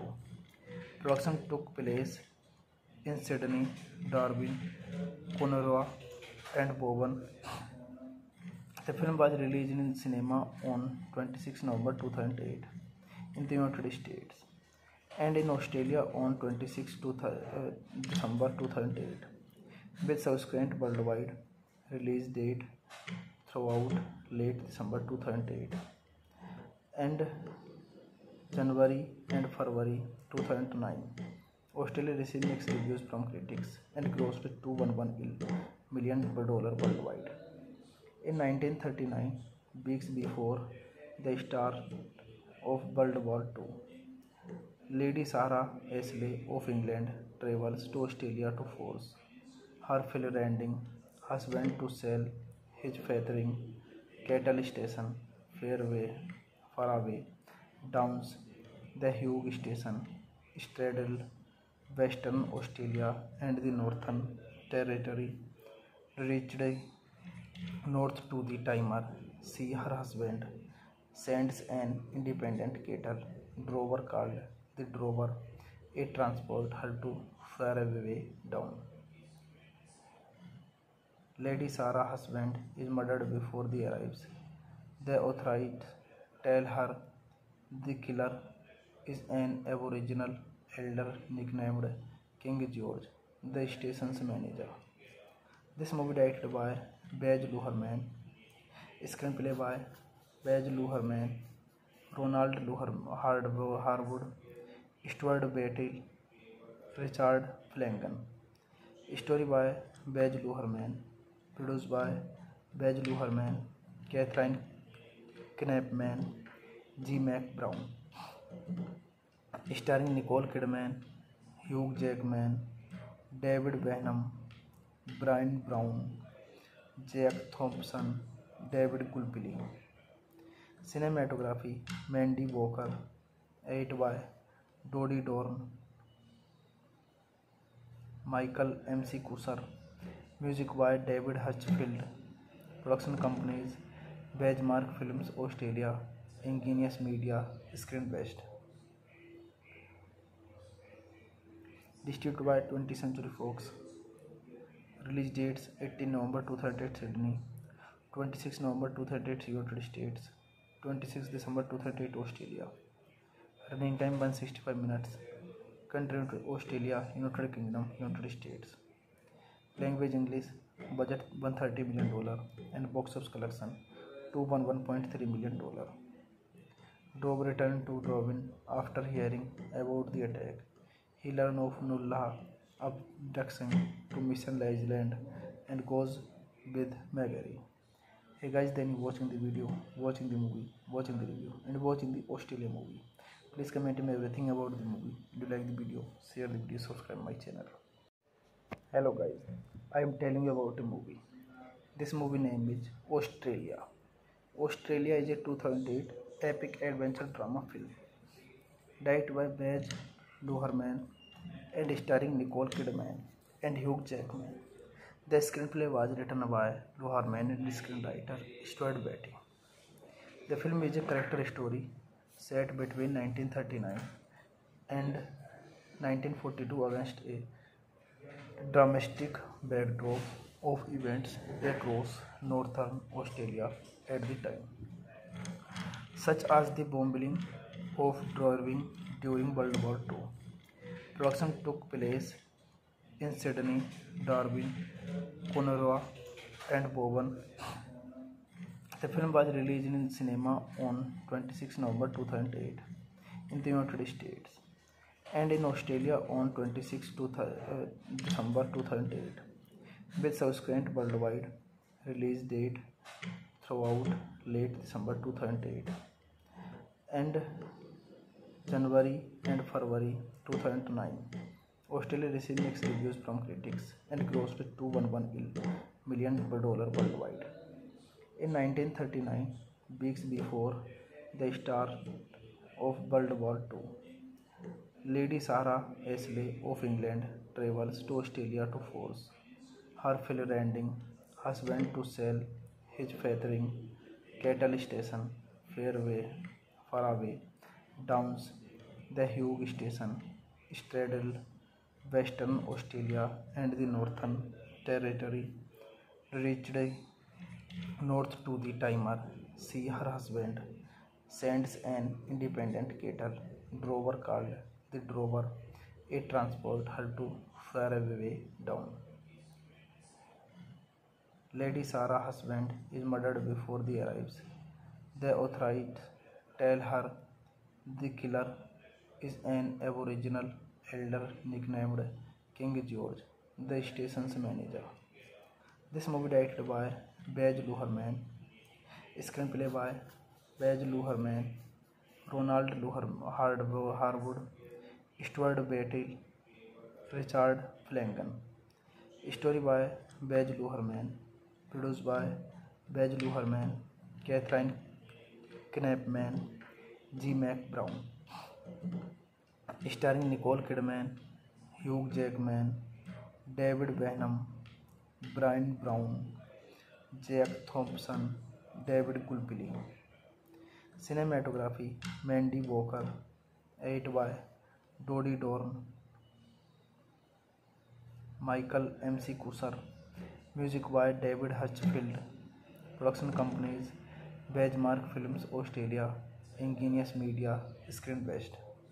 Production took place in Sydney, Darwin, Conaroa, and Bowen. The film was released in cinema on 26 November 2008 in the United States and in Australia on 26 December 2008, with subsequent worldwide release date throughout late December 2008 and January and February 2009. Australia received mixed reviews from critics and grossed $211 million worldwide. In 1939, weeks before the start of World War II, Lady Sarah Ashley of England travels to Australia to force her Finlanding husband to sell his fathering cattle station far away Downs. The Hugh station straddled Western Australia and the Northern Territory. Reached north to the timer, she, her husband, sends an independent cattle drover called the Drover. It transports her to faraway down. Lady Sarah's husband is murdered before he arrives. The authorities tell her the killer is an Aboriginal elder nicknamed King George, the station's manager. This movie directed by Baz Luhrmann, screenplay by Baz Luhrmann, Ronald Harwood, Stuart Beattie, Richard Flanagan. Story by Baz Luhrmann, produced by Baz Luhrmann, Catherine Knappman, G. Mac Brown. Starring Nicole Kidman, Hugh Jackman, David Benham, Brian Brown, Jack Thompson, David Gulpilly. Cinematography Mandy Walker, edited by Dodie Dorn, Michael M.C. Kusser. Music by David Hutchfield. Production companies Benchmark Films Australia, Ingenious Media, Screen West. Distributed by 20th Century Fox. Release dates 18 November 2008 Sydney, 26 November 2008 United States, 26 December 2008 Australia. Running time 165 minutes. Country Australia, United Kingdom, United States. Language English. Budget $130 million and box office collection $211.3 million. Dove returned to Darwin after hearing about the attack. He learns of Nullah's abduction to Mission Island and goes with Magari. Hey guys, then you watching the video, watching the movie, watching the review and watching the Australia movie. Please comment me everything about the movie. Do you like the video? Share the video, subscribe my channel. Hello guys, I am telling you about a movie. This movie name is Australia. Australia is a 2008 epic adventure drama film directed by Baz Luhrmann and starring Nicole Kidman and Hugh Jackman. The screenplay was written by Luhrmann and screenwriter Stuart Beattie. The film is a character story set between 1939 and 1942 against a dramatic backdrop of events across northern Australia at the time, such as the bombing of Darwin during World War II. Production took place in Sydney, Darwin, Conaroa, and Bowen. The film was released in cinema on 26 November 2008 in the United States and in Australia on 26 December 2008, with subsequent worldwide release date throughout late December 2008 and January and February 2009. Australia received mixed reviews from critics and grossed $211 million worldwide. In 1939, weeks before the start of World War II, Lady Sarah Ashley of England travels to Australia to force her Finlanding husband to sell his fathering cattle station far away Downs. The Hugh station straddled Western Australia and the Northern Territory. reached north to the timer. She, her husband, sends an independent cattle drover called the drover. It transports her to faraway down. Lady Sarah's husband is murdered before he arrives. The authorities tell her the killer is an Aboriginal elder nicknamed King George, the station's manager. This movie directed by Baz Luhrmann, screenplay by Baz Luhrmann, Ronald Harwood, Stuart Beatty, Richard Flanagan. Story by Baz Luhrmann, produced by Baz Luhrmann, Catherine Knappman, G. Mac Brown. Starring Nicole Kidman, Hugh Jackman, David Benham, Brian Brown, Jack Thompson, David Gulpilly. Cinematography Mandy Walker, edited by Dodie Dorn, Michael M.C. Kusser. Music by David Hutchfield. Production companies Benchmark Films Australia, Ingenious Media, Screenbest.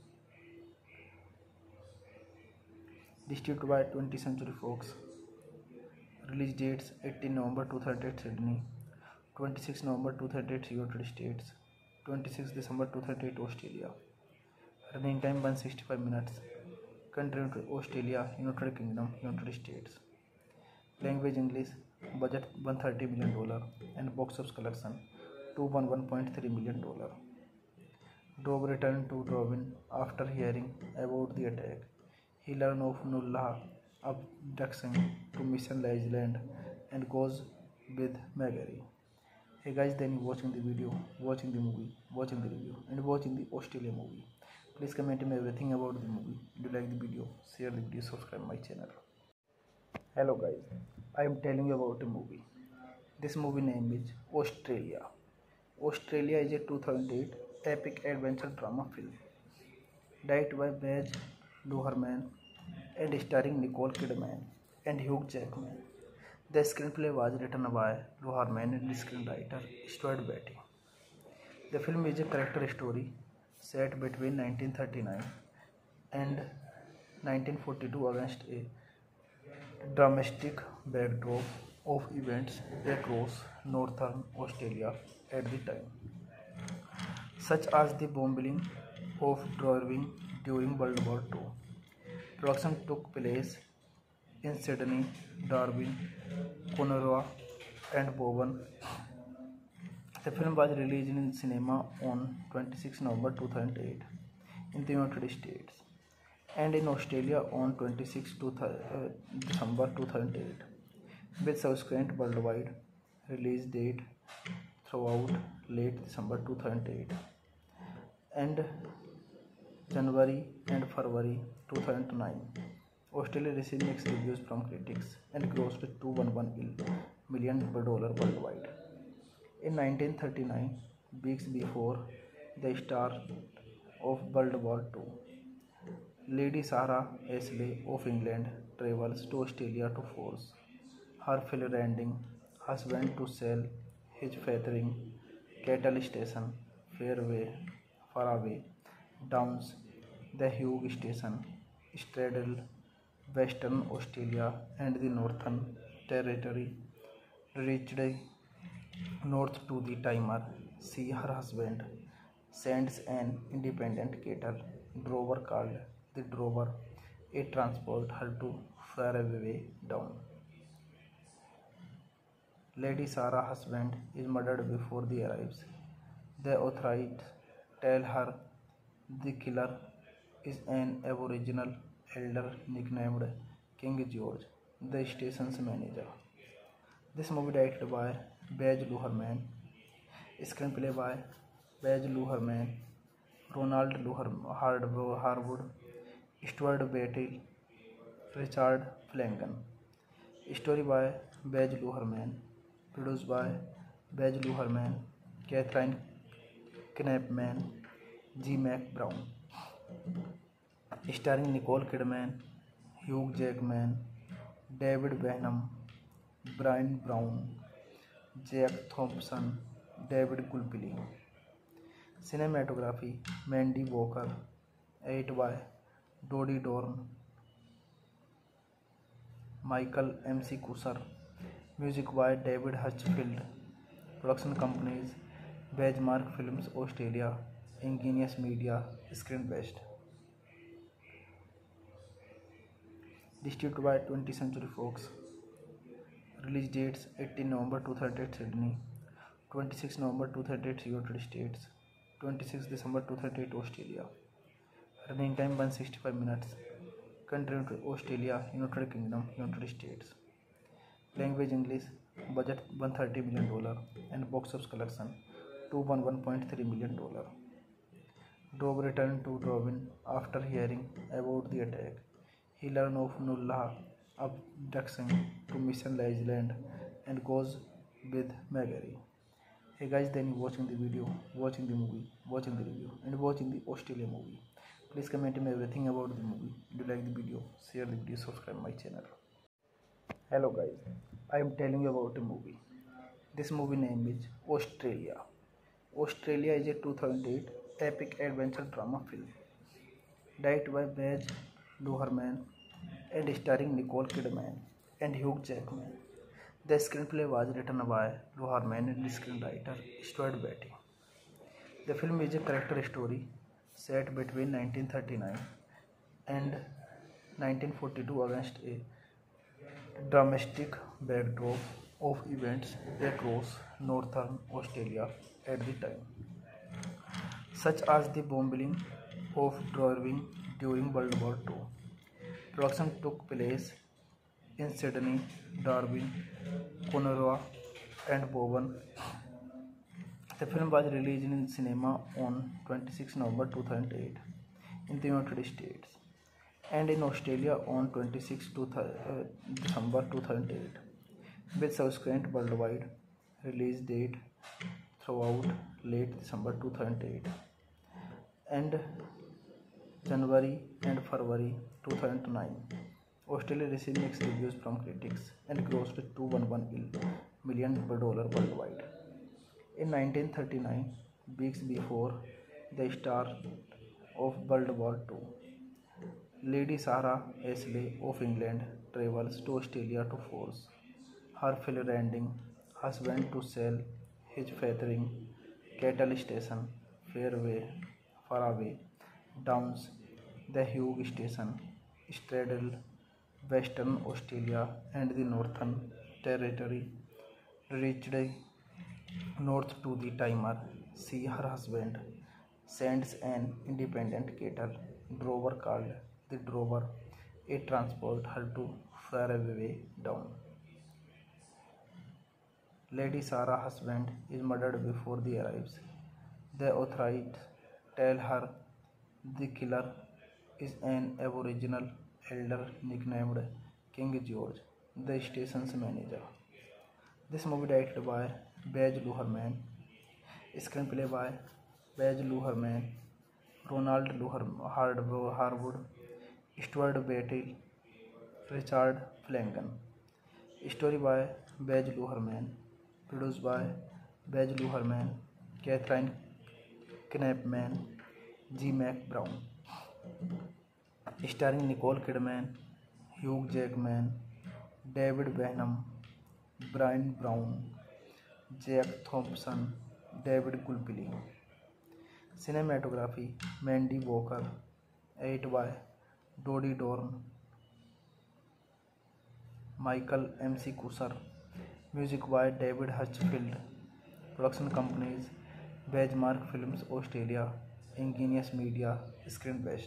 Distributed by 20th Century Fox. Release dates 18 November 2008 Sydney, 26 November 2008 United States, 26 December 2008 Australia. Running time 165 minutes. Country Australia, United Kingdom, United States. Language English. Budget $130 million and box office collection $211.3 million. Dove returned to Darwin after hearing about the attack. He learns of Nullah's abduction to Mission Island and goes with Maggie. Hey guys, then watching the video, watching the movie, watching the review, and watching the Australia movie. Please comment me everything about the movie. Do you like the video? Share the video, subscribe my channel. Hello guys, I am telling you about a movie. This movie name is Australia. Australia is a 2008 epic adventure drama film directed by Baz Luhrmann and starring Nicole Kidman and Hugh Jackman. The screenplay was written by Luhrmann and the screenwriter Stuart Beatty. The film is a character story set between 1939 and 1942 against a dramatic backdrop of events across northern Australia at the time, such as the bombing of Darwin during World War II. Production took place in Sydney, Darwin, Conaroa, and Bowen. The film was released in cinema on 26 November 2008 in the United States and in Australia on 26 December 2008, with subsequent worldwide release date throughout late December 2008 and January and February 2009. Australia received mixed reviews from critics and grossed $211 million worldwide. In 1939, weeks before the start of World War II, Lady Sarah Ashley of England travels to Australia to force her Finlanding husband to sell his fathering cattle station Faraway Downs. The Hugh station straddled Western Australia and the Northern Territory. Reached north to the timer. She, her husband, sends an independent cattle drover called the drover. It transports her to faraway down. Lady Sarah's husband is murdered before he arrives. The authorities tell her the killer is an Aboriginal elder nicknamed King George, the station's manager. This movie directed by Baz Luhrmann, screenplay by Baz Luhrmann, Ronald Harwood, Stuart Beatty, Richard Flanagan. Story by Baz Luhrmann, produced by Baz Luhrmann, Catherine Knappman, G. Mac Brown. Starring Nicole Kidman, Hugh Jackman, David Benham, Brian Brown, Jack Thompson, David Gulpilly. Cinematography Mandy Walker, 8 by Dodie Dorn, Michael M.C. Kusser. Music by David Hutchfield. Production companies Benchmark Films Australia, Ingenious Media, Screen West. Distributed by 20th Century Fox. Release dates 18 November 2008 Sydney, 26 November 2008 United States, 26 December 2008 Australia. Running time 165 minutes. Country Australia, United Kingdom, United States. Language English. Budget $130 million and box office collection $211.3 million. Dove returned to Darwin after hearing about the attack. He learns of Nullah's abduction to Mission Island and goes with Maggie. Hey guys, then you watching the video, watching the movie, watching the review, and watching the Australia movie. Please comment me everything about the movie. Do you like the video? Share the video, subscribe my channel. Hello guys, I am telling you about a movie. This movie name is Australia. Australia is a 2008 epic adventure drama film. Directed by Baz Luhrmann and starring Nicole Kidman and Hugh Jackman. The screenplay was written by Luhrmann and screenwriter Stuart Beatty. The film is a character story set between 1939 and 1942 against a dramatic backdrop of events across northern Australia at the time, such as the bombing of Darwin during World War II. Production took place in Sydney, Darwin, Conaroa, and Bowen. The film was released in cinema on 26 November 2008 in the United States and in Australia on 26 December 2008, with subsequent worldwide release date throughout late December 2008 and January and February 2009. Australia received mixed reviews from critics and grossed $211 million worldwide. In 1939, weeks before the start of World War II, Lady Sarah Ashley of England travels to Australia to force her Finlanding husband to sell his fathering cattle station far away Downs. The Hugh station straddled Western Australia and the Northern Territory. Reached north to the Timor Sea, her husband sends an independent cattle drover called the Drover. It transports her to faraway Down. Lady Sarah's husband is murdered before he arrives. The authorities tell her the killer is an Aboriginal elder nicknamed King George, the station's manager. This movie directed by Baz Luhrmann, screenplay by Baz Luhrmann, Ronald Harwood, Stuart Beatty, Richard Flanagan. Story by Baz Luhrmann, produced by Baz Luhrmann, Catherine Knappman, G. Mac Brown. Starring Nicole Kidman, Hugh Jackman, David Benham, Brian Brown, Jack Thompson, David Gulpilly. Cinematography Mandy Walker, 8 by Dodie Dorn, Michael M.C. Kusser. Music by David Hutchfield. Production companies Benchmark Films Australia, Ingenious Media, Screen West.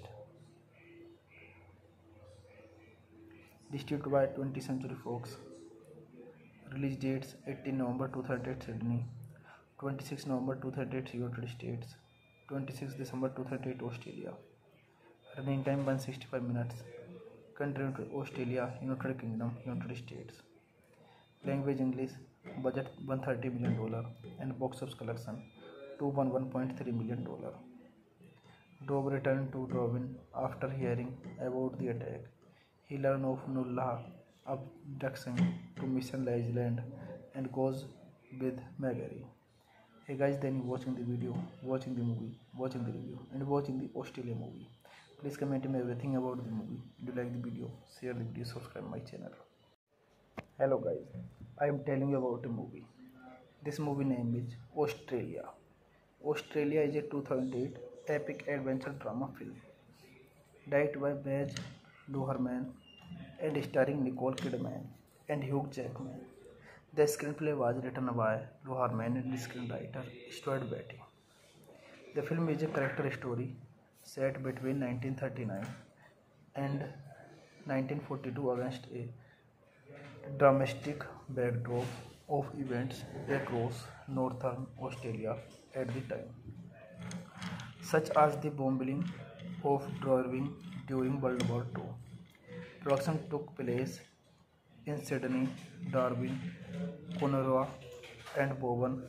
Distributed by 20th Century Fox. Release dates 18 November 2008 Sydney, 26 November 2008 United States, 26 December 2008 Australia. Running time 165 minutes. Country Australia, United Kingdom, United States. Language English. Budget $130 million and box office collection $211.3 million. Dove returned to Darwin after hearing about the attack. He learned of Nullah's abduction to Mission Island and goes with Maggie. Hey guys, then watching the video, watching the movie, watching the review, and watching the Australia movie. Please comment me everything about the movie. Do you like the video? Share the video, subscribe my channel. Hello guys, I am telling you about a movie. This movie name is Australia. Australia is a 2008 epic adventure drama film directed by Baz Luhrmann and starring Nicole Kidman and Hugh Jackman. The screenplay was written by Luhrmann and the screenwriter Stuart Beatty. The film is a character story set between 1939 and 1942 against a dramatic backdrop of events across northern Australia at the time, such as the bombing of Darwin during World War II. Production took place in Sydney, Darwin, Coonawarra, and Bowen.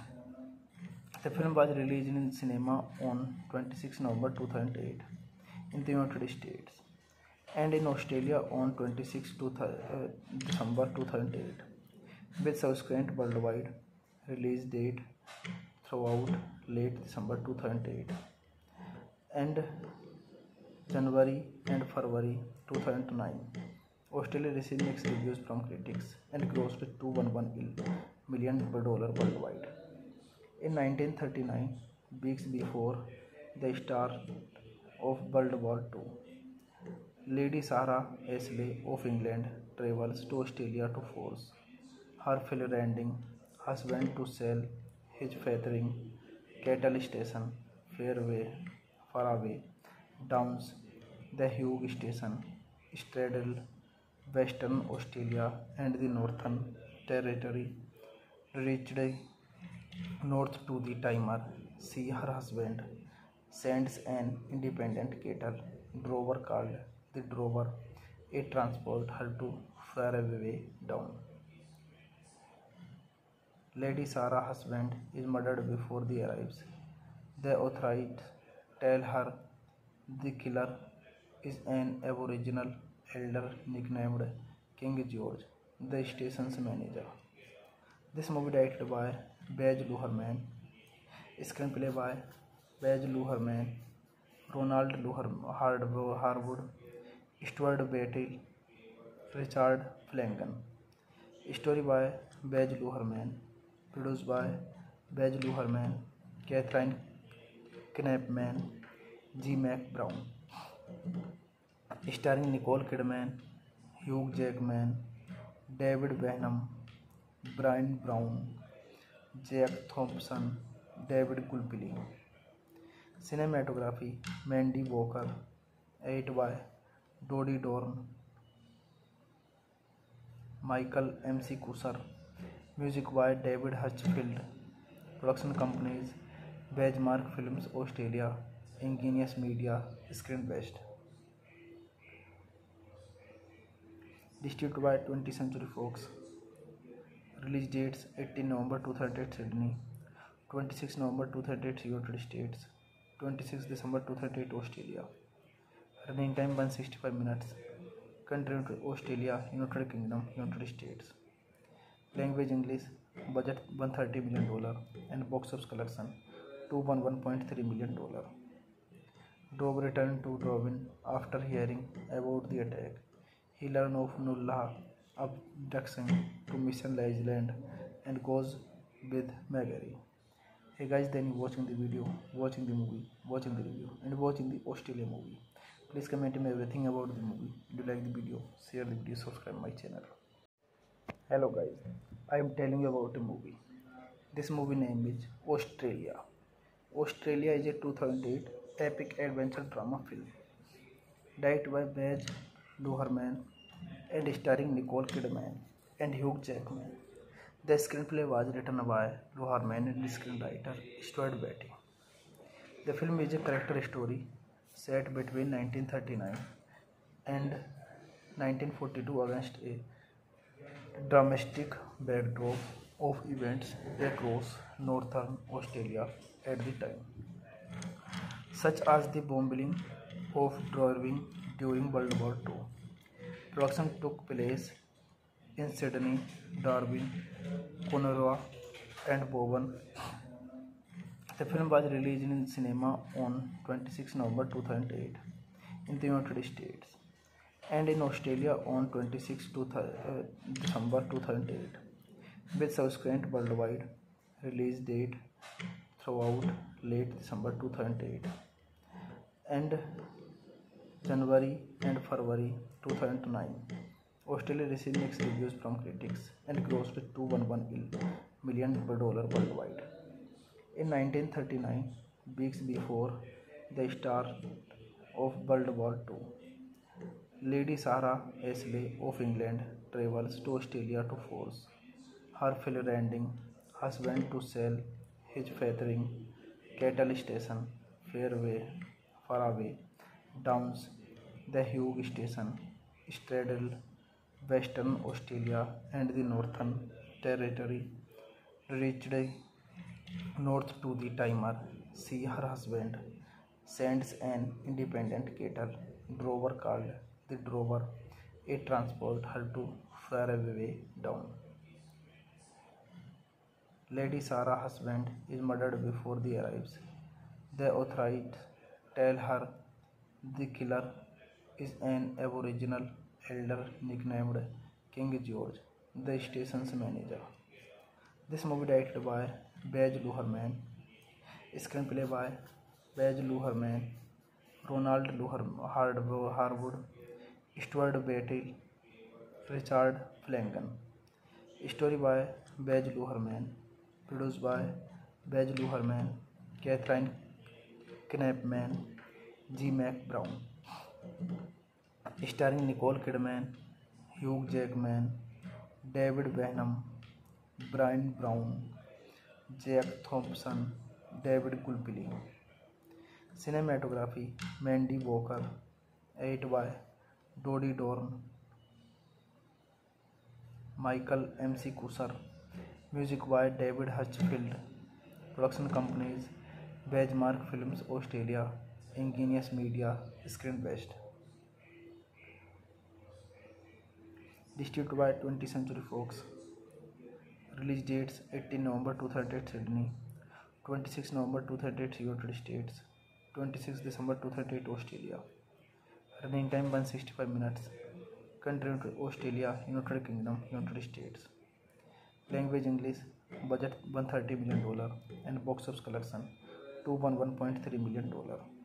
The film was released in cinema on 26 November 2008 in the United States and in Australia on 26 December 2008, with subsequent worldwide release date throughout late December 2008 and January and February 2009. Australia received mixed reviews from critics and grossed $211 million worldwide. In 1939, weeks before the start of World War II, Lady Sarah Ashley of England travels to Australia to force her Finlanding husband to sell his fathering cattle station far away Downs. The Hugh station straddled Western Australia and the Northern Territory. Reached north to the timer, she, her husband, sends an independent cattle drover called the Drover. It transports her to faraway Down. Lady Sarah's husband is murdered before he arrives. The authorities tell her the killer is an Aboriginal elder nicknamed King George, the station's manager. This movie directed by Baz Luhrmann, screenplay by Baz Luhrmann, Ronald Harwood, Stuart Beatty, Richard Flanagan. Story by Baz Luhrmann, produced by Baz Luhrmann, Catherine Knappman, G. Mac Brown. Starring Nicole Kidman, Hugh Jackman, David Benham, Brian Brown, Jack Thompson, David Gulpilly. Cinematography Mandy Walker, edited by Dodie Dorn, Michael M.C. Kusser. Music by David Hutchfield. Production companies Benchmark Films Australia, Ingenious Media, Screen West. Distributed by 20th Century Fox. Release dates 18 November 2008 Sydney, 26 November 2008 United States, 26 December 2008 Australia. Running time 165 minutes. Country Australia, United Kingdom, United States. Language English. Budget $130 million and box office collection $211.3 million. Dove returned to Darwin after hearing about the attack. He learns of Nullah's abduction to Mission Island and goes with Maggie. Hey guys, then watching the video, watching the movie, watching the review, and watching the Australia movie. Please comment me everything about the movie. Do you like the video? Share the video, subscribe my channel. Hello guys, I am telling you about a movie. This movie name is Australia. Australia is a 2008 epic adventure drama film directed by Baz Luhrmann and starring Nicole Kidman and Hugh Jackman. The screenplay was written by Luhrmann and the screenwriter Stuart Beatty. The film is a character story set between 1939 and 1942 against a dramatic backdrop of events across northern Australia at the time, such as the bombing of Darwin during World War II. Production took place in Sydney, Darwin, Conaroa, and Bowen. The film was released in cinema on 26 November 2008 in the United States and in Australia on 26 December 2008, with subsequent worldwide release date throughout late December 2008 and January and February 2009. Australia received mixed reviews from critics and grossed $211 million worldwide. In 1939, weeks before the start of World War II, Lady Sarah Ashley of England travels to Australia to force her Finlanding husband to sell his fathering cattle station far away Downs. The Hugh Station straddled Western Australia and the Northern Territory, reached north to the Timor Sea. Her husband sends an independent cattle drover called the Drover. It transports her to faraway Down. Lady Sarah's husband is murdered before he arrives. The authorities tell her the killer is an Aboriginal elder nicknamed King George, the station's manager. This movie directed by Baz Luhrmann, screenplay by Baz Luhrmann, Ronald Harwood, Stuart Beatty, Richard Flanagan. Story by Baz Luhrmann, produced by Baz Luhrmann, Catherine Knappman, G. Mac Brown. Starring Nicole Kidman, Hugh Jackman, David Benham, Brian Brown, Jack Thompson, David Gulpilly. Cinematography Mandy Walker, edited by Dodie Dorn, Michael M.C. Kusser. Music by David Hutchfield. Production companies Benchmark Films Australia, Ingenious Media, Screen West. Distributed by 20th Century Fox. Release dates 18 November 2008 Sydney, 26 November 2008 United States, 26 December 2008 Australia. Running time 165 minutes. Country Australia, United Kingdom, United States. Language English. Budget $130 million and box office collection $211.3 million.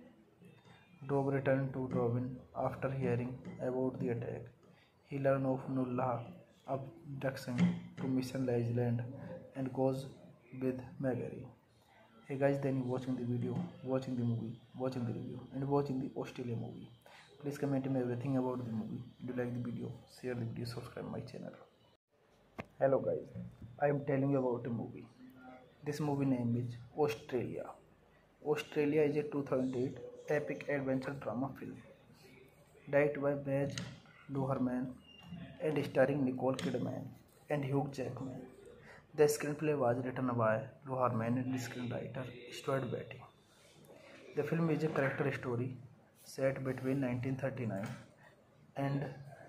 Dove returned to Darwin after hearing about the attack. He learns of Nullah's abduction to Mission Island and goes with Maggie. Hey guys, then watching the video, watching the movie, watching the review, and watching the Australia movie. Please comment me everything about the movie. Do you like the video? Share the video, subscribe my channel. Hello guys, I am telling you about a movie. This movie name is Australia. Australia is a 2008 epic adventure drama film directed by Baz Luhrmann and starring Nicole Kidman and Hugh Jackman. The screenplay was written by Luhrmann and the screenwriter Stuart Beatty. The film is a character story set between 1939 and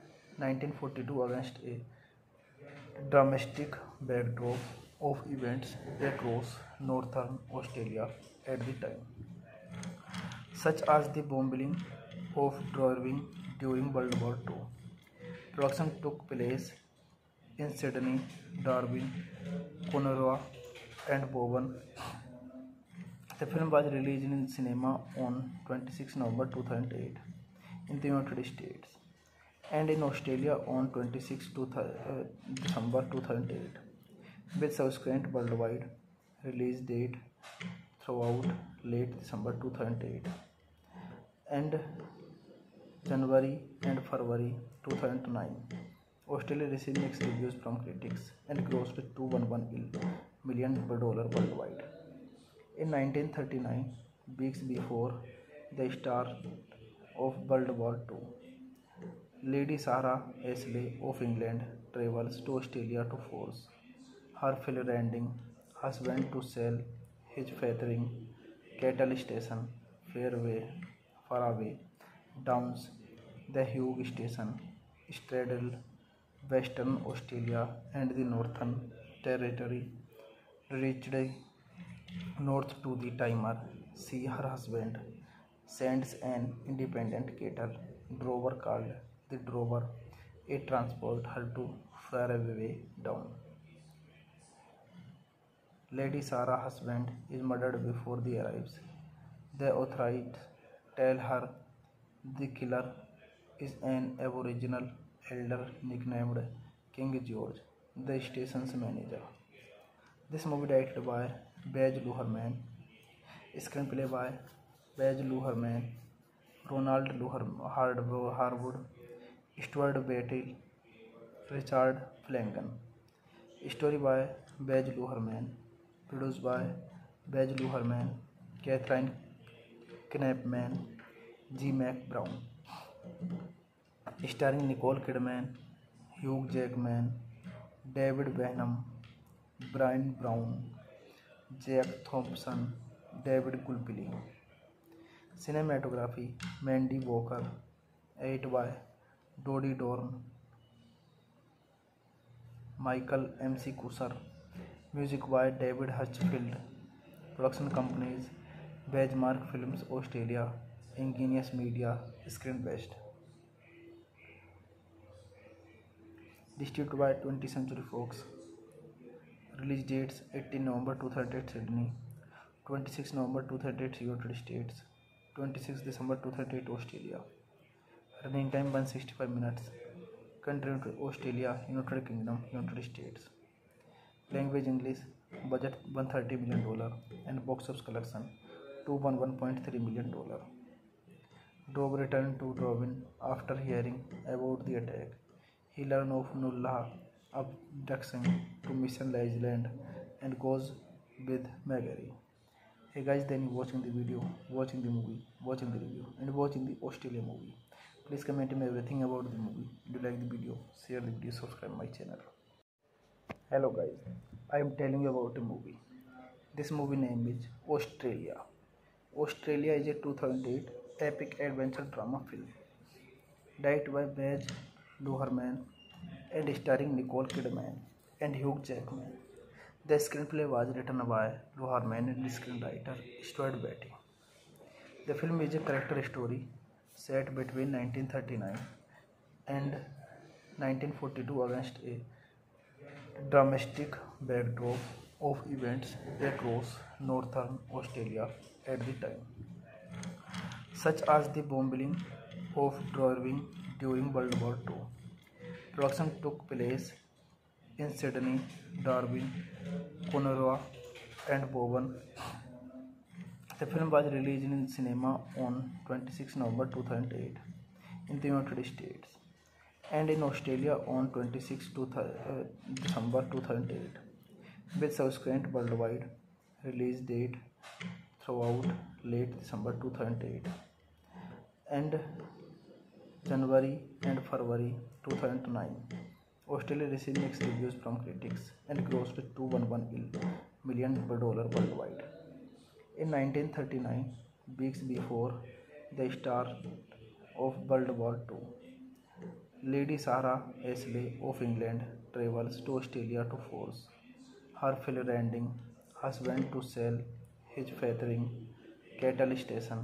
1942 against a dramatic backdrop of events across northern Australia at the time, such as the bombing of Darwin during World War II. Production took place in Sydney, Darwin, Conaroa, and Bowen. The film was released in cinema on 26 November 2008 in the United States and in Australia on 26 December 2008, with subsequent worldwide release date throughout late December 2008 and January and February 2009. Australia received mixed reviews from critics and grossed $211 million worldwide. In 1939, weeks before the start of World War II, Lady Sarah Ashley of England travels to Australia to force her Finlanding husband to sell his fathering cattle station far away Downs. The Hugh Station straddled Western Australia and the Northern Territory. Reached north to the timer, she, her husband, sends an independent cattle drover called the drover. It transports her to faraway down. Lady Sarah's husband is murdered before they arrives. The authorities tell her the killer is an Aboriginal elder nicknamed King George, the station's manager. This movie directed by Baz Luhrmann, screenplay by Baz Luhrmann, Ronald Harwood, Stuart Battle, Richard Flanagan. Story by Baz Luhrmann, produced by Baz Luhrmann, Catherine Knappman, G. Mac Brown. Starring Nicole Kidman, Hugh Jackman, David Benham, Brian Brown, Jack Thompson, David Gulpilly. Cinematography Mandy Walker, 8 by Dodie Dorn, Michael M.C. Kusser. Music by David Hutchfield. Production companies Benchmark Films Australia, Ingenious Media, Screen West. Distributed by 20th Century Fox. Release dates 18 November 2008 Sydney, 26 November 2008 United States, 26 December 2008 Australia. Running time 165 minutes. Country Australia, United Kingdom, United States. Language English. Budget $130 million and box office collection $211.3 million. Dove returned to Darwin after hearing about the attack. He learns of Nullah's abduction to Mission Island and goes with Magari. Hey guys, then you watching the video, watching the movie, watching the review, and watching the Australia movie. Please comment me everything about the movie. Do you like the video? Share the video, subscribe my channel. Hello guys, I am telling you about a movie. This movie name is Australia. Australia is a 2008 epic adventure drama film directed by Baz Luhrmann and starring Nicole Kidman and Hugh Jackman. The screenplay was written by Luhrmann and the screenwriter Stuart Batty. The film is a character story set between 1939 and 1942 against a dramatic backdrop of events across northern Australia at the time, such as the bombing of Darwin during World War II. Production took place in Sydney, Darwin, Conaroa, and Bowen. The film was released in cinema on 26 November 2008 in the United States and in Australia on 26 December 2008, with subsequent worldwide release date throughout late December 2008 and January and February 2009. Australia received mixed reviews from critics and grossed $211 million worldwide. In 1939, weeks before the start of World War II, Lady Sarah Ashley of England travels to Australia to force her freelanding husband to sell his fathering cattle station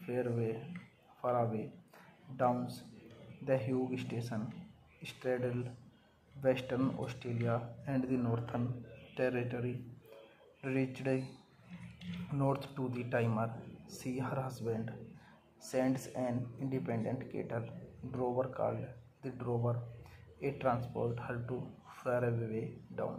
Faraway Downs. The Hugh station straddled Western Australia and the Northern Territory. Reached north to the timer, she, her husband, sends an independent cattle drover called the drover. It transports her to faraway down.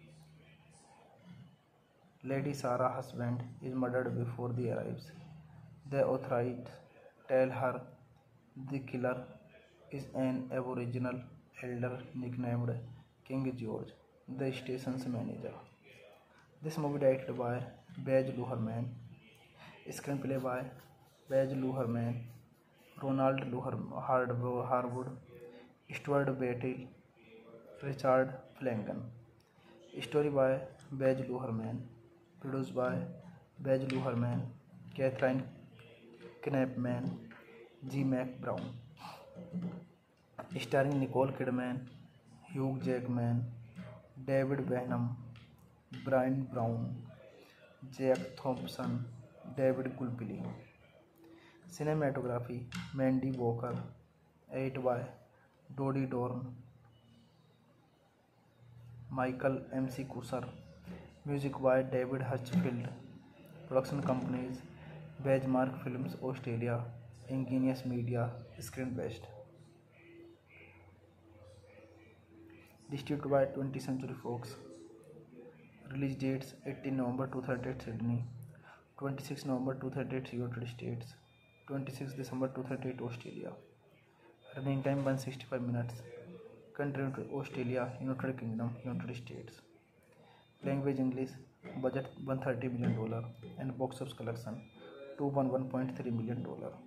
Lady Sarah's husband is murdered before they arrives. The authorities tell her the killer is an Aboriginal elder nicknamed King George, the station's manager. This movie directed by Baz Luhrmann, screenplay by Baz Luhrmann, Ronald Harwood, Stuart Battle, Richard Flanagan. Story by Baz Luhrmann, produced by Baz Luhrmann, Catherine Knappman, G. Mac Brown. Starring Nicole Kidman, Hugh Jackman, David Benham, Brian Brown, Jack Thompson, David Gulpilly. Cinematography Mandy Walker, 8 by Dodie Dorn, Michael MC Kusser. Music by David Hutchfield. Production companies Benchmark Films Australia, Ingenious Media, Screen West. Distributed by 20th Century Fox. Release dates 18 November 2008 Sydney, 26 November 2008 United States, 26 December 2008 Australia. Running time 165 minutes. Country Australia, United Kingdom, United States. Language English. Budget $130 million and box office collection $211.3 million.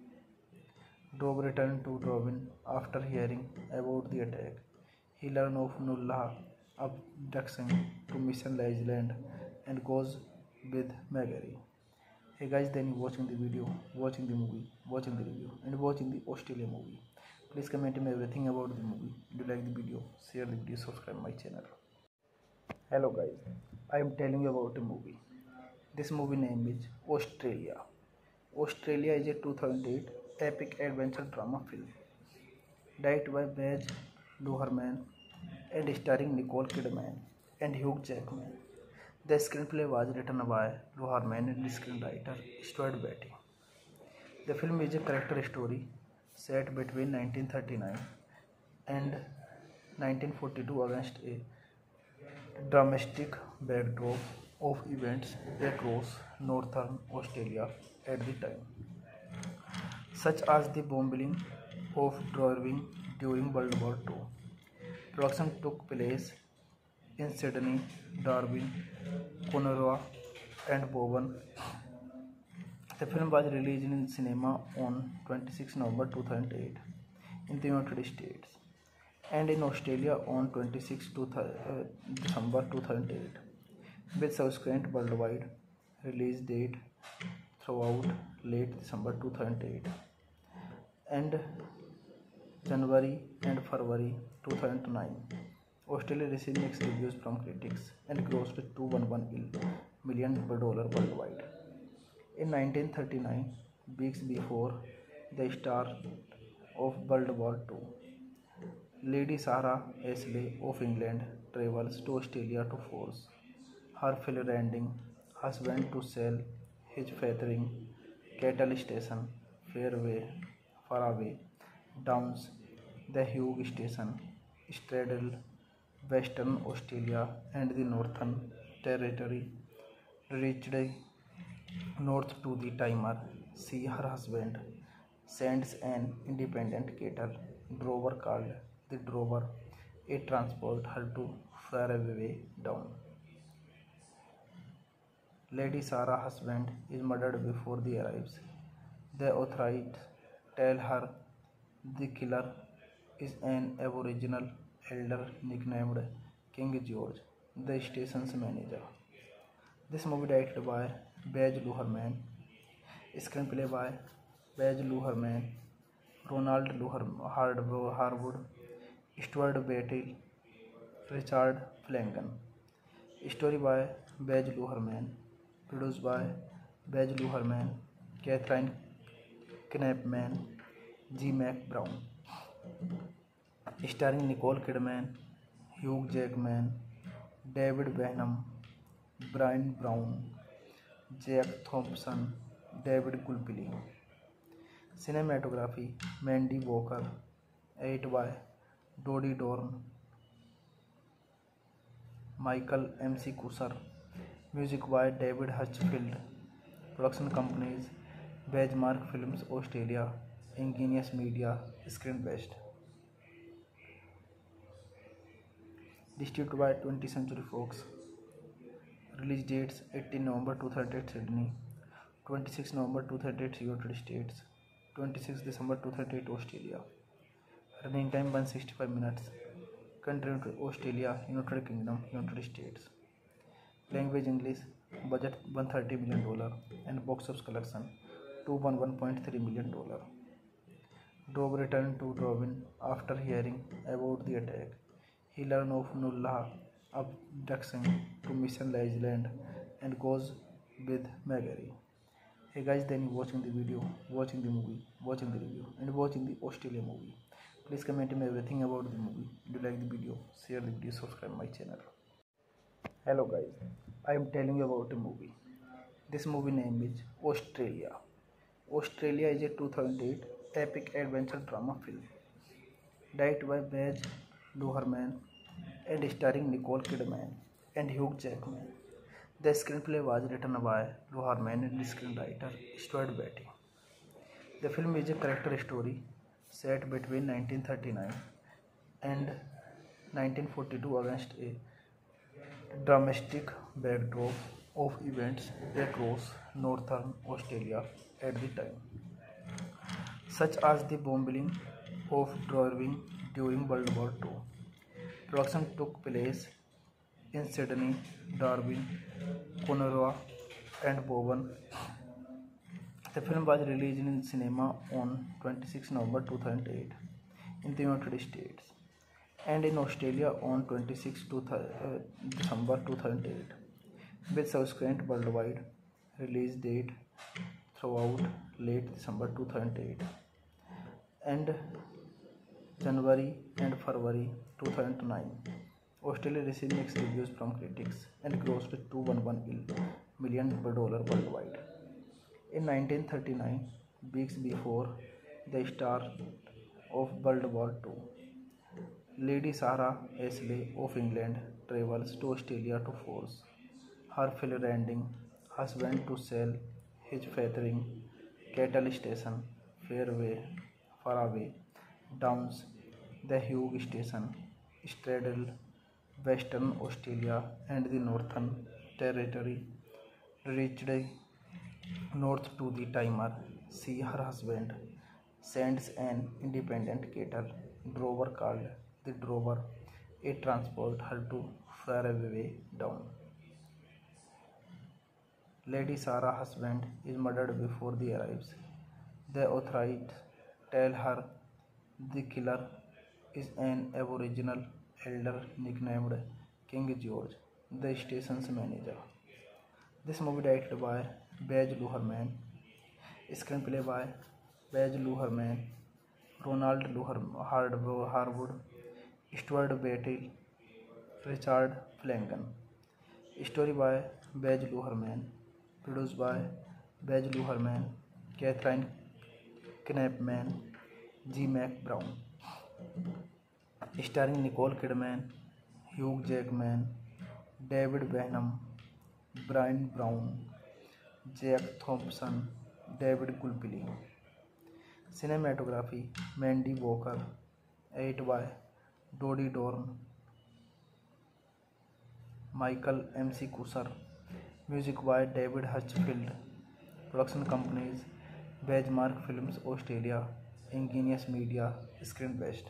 Dove returned to Darwin after hearing about the attack. He learns of Nullah's abduction to Mission Island and goes with Magari. Hey guys, then you watching the video, watching the movie, watching the review, and watching the Australia movie. Please comment me everything about the movie. Do you like the video? Share the video, subscribe my channel. Hello guys, I am telling you about a movie. This movie name is Australia. Australia is a 2008 epic adventure drama film. Directed by Baz Luhrmann and starring Nicole Kidman and Hugh Jackman. The screenplay was written by Luhrmann and screenwriter Stuart Beatty. The film is a character story set between 1939 and 1942 against a dramatic backdrop of events across northern Australia at the time, such as the bombing of Darwin during World War II. Production took place in Sydney, Darwin, Conaroa, and Bowen. The film was released in cinema on 26 November 2008 in the United States and in Australia on 26 December 2008, with subsequent worldwide release date throughout late December 2008 and January and February 2009. Australia received mixed reviews from critics and grossed $211 million worldwide. In 1939, weeks before the start of World War II, Lady Sarah Ashley of England travels to Australia to force her fell-rending husband to sell his fathering cattle station far away Downs. The Hugh station straddled Western Australia and the Northern Territory. Reached north to the timer, she, her husband, sends an independent cattle drover called the Drover. It transports her to faraway Down. Lady Sarah's husband is murdered before he arrives. The authorities tell her the killer is an Aboriginal elder nicknamed King George, the station's manager. This movie directed by Baz Luhrmann, screenplay by Baz Luhrmann, Ronald Harwood, Stuart Beatty, Richard Flanagan. Story by Baz Luhrmann, produced by Baz Luhrmann, Catherine Knappman, G. Mac Brown. Starring Nicole Kidman, Hugh Jackman, David Benham, Brian Brown, Jack Thompson, David Gulpilly. Cinematography Mandy Walker, 8 by Dodie Dorn, Michael MC Kusser. Music by David Hutchfield. Production companies Benchmark Films Australia, Ingenious Media, Screen West. Distributed by 20th Century Fox. Release dates 18 November 2008 Sydney, 26 November 2008 United States, 26 December 2008 Australia. Running time 165 minutes. Country Australia, United Kingdom, United States. Language English. Budget $130 million and box office collection $211.3 million. Dove returned to Darwin after hearing about the attack. He learns of Nullah's abduction to Mission Island and goes with Magari. Hey guys, then watching the video, watching the movie, watching the review, and watching the Australia movie. Please comment me everything about the movie. Do you like the video? Share the video, subscribe my channel. Hello guys, I am telling you about a movie. This movie name is Australia. Australia is a 2008 epic adventure drama film directed by Baz Luhrmann and starring Nicole Kidman and Hugh Jackman. The screenplay was written by Luhrmann and screenwriter Stuart Beatty. The film is a character story set between 1939 and 1942 against a dramatic backdrop of events across northern Australia at the time, such as the bombing of Darwin during World War II. Production took place in Sydney, Darwin, Conaroa, and Bowen. The film was released in cinema on 26 November 2008 in the United States and in Australia on 26 December 2008, with subsequent worldwide release date throughout late December 2008 and January and February 2009. Australia received mixed reviews from critics and grossed $211 million worldwide. In 1939, weeks before the start of World War II, Lady Sarah Ashley of England travels to Australia to force her Finlanding husband to sell his fathering cattle station far away Downs. The Hugh station straddled Western Australia and the Northern Territory. Reached north to the timer, she, her husband, sends an independent cattle drover called the Drover. It transports her to faraway Down. Lady Sarah's husband is murdered before he arrives. The authorities tell her the killer is an Aboriginal elder nicknamed King George, the station's manager. This movie directed by Baz Luhrmann, screenplay by Baz Luhrmann, Ronald Harwood, Stuart Beatty, Richard Flanagan. Story by Baz Luhrmann, produced by Baz Luhrmann, Catherine Knappman, G. Mac Brown. Starring Nicole Kidman, Hugh Jackman, David Benham, Brian Brown, Jack Thompson, David Gulpilly. Cinematography Mandy Walker, edited by Dodie Dorn, Michael M.C. Kusser. Music by David Hutchfield. Production companies Benchmark Films Australia, Ingenious Media, Screen West.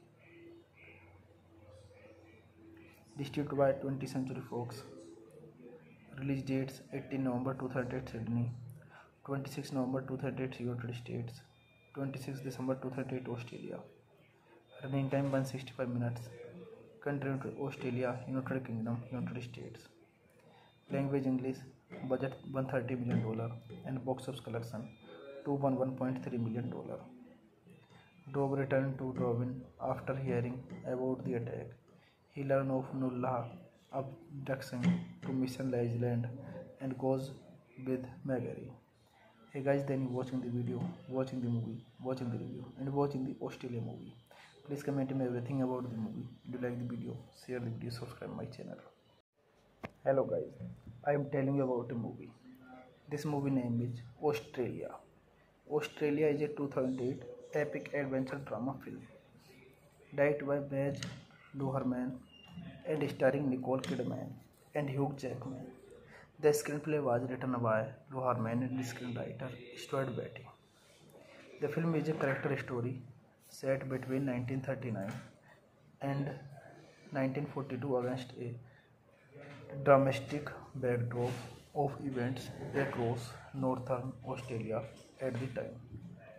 Distributed by 20th Century Fox. Release dates 18 November 2008 Sydney, 26 November 2008 United States, 26 December 2008 Australia. Running time 165 minutes. Country Australia, United Kingdom, United States. Language English. Budget $130 million and box office collection $211.3 million. Dove returned to Darwin after hearing about the attack. He learns of Nullah's abduction to Mission Island and goes with Magari. Hey guys, then watching the video, watching the movie, watching the review, and watching the Australia movie. Please comment me everything about the movie. Do you like the video? Share the video, subscribe my channel. Hello guys, I am telling you about a movie. This movie name is Australia. Australia is a 2008 epic adventure drama film directed by Baz Luhrmann and starring Nicole Kidman and Hugh Jackman. The screenplay was written by Luhrmann and screenwriter Stuart Beatty. The film is a character story set between 1939 and 1942 against a dramatic backdrop of events across northern Australia at the time,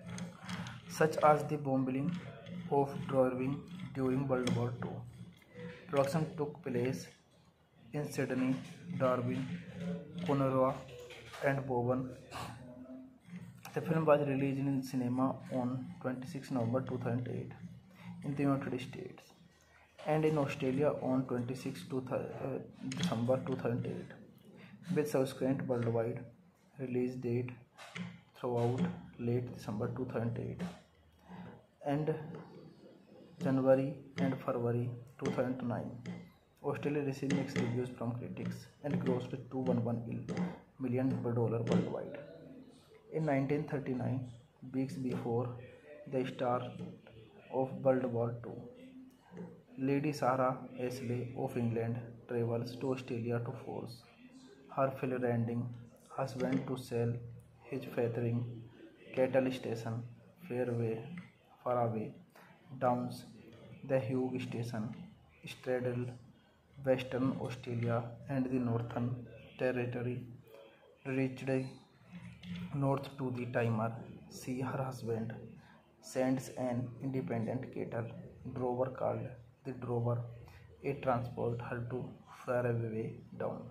such as the bombing of Darwin during World War II. Production took place in Sydney, Darwin, Conaroa, and Bowen. The film was released in cinema on 26 November 2008 in the United States and in Australia on 26 December 2008, with subsequent worldwide release date throughout late December 2008 and January and February 2009. Australia received mixed reviews from critics and grossed $211 million worldwide. In 1939, weeks before the start of World War II, Lady Sarah Ashley of England travels to Australia to force her Finlanding husband to sell his fathering cattle station far away Downs. The Hugh station straddled Western Australia and the Northern Territory, reached north to the Timor Sea. Her husband sends an independent cattle drover called the Drover. It transports her to faraway Down.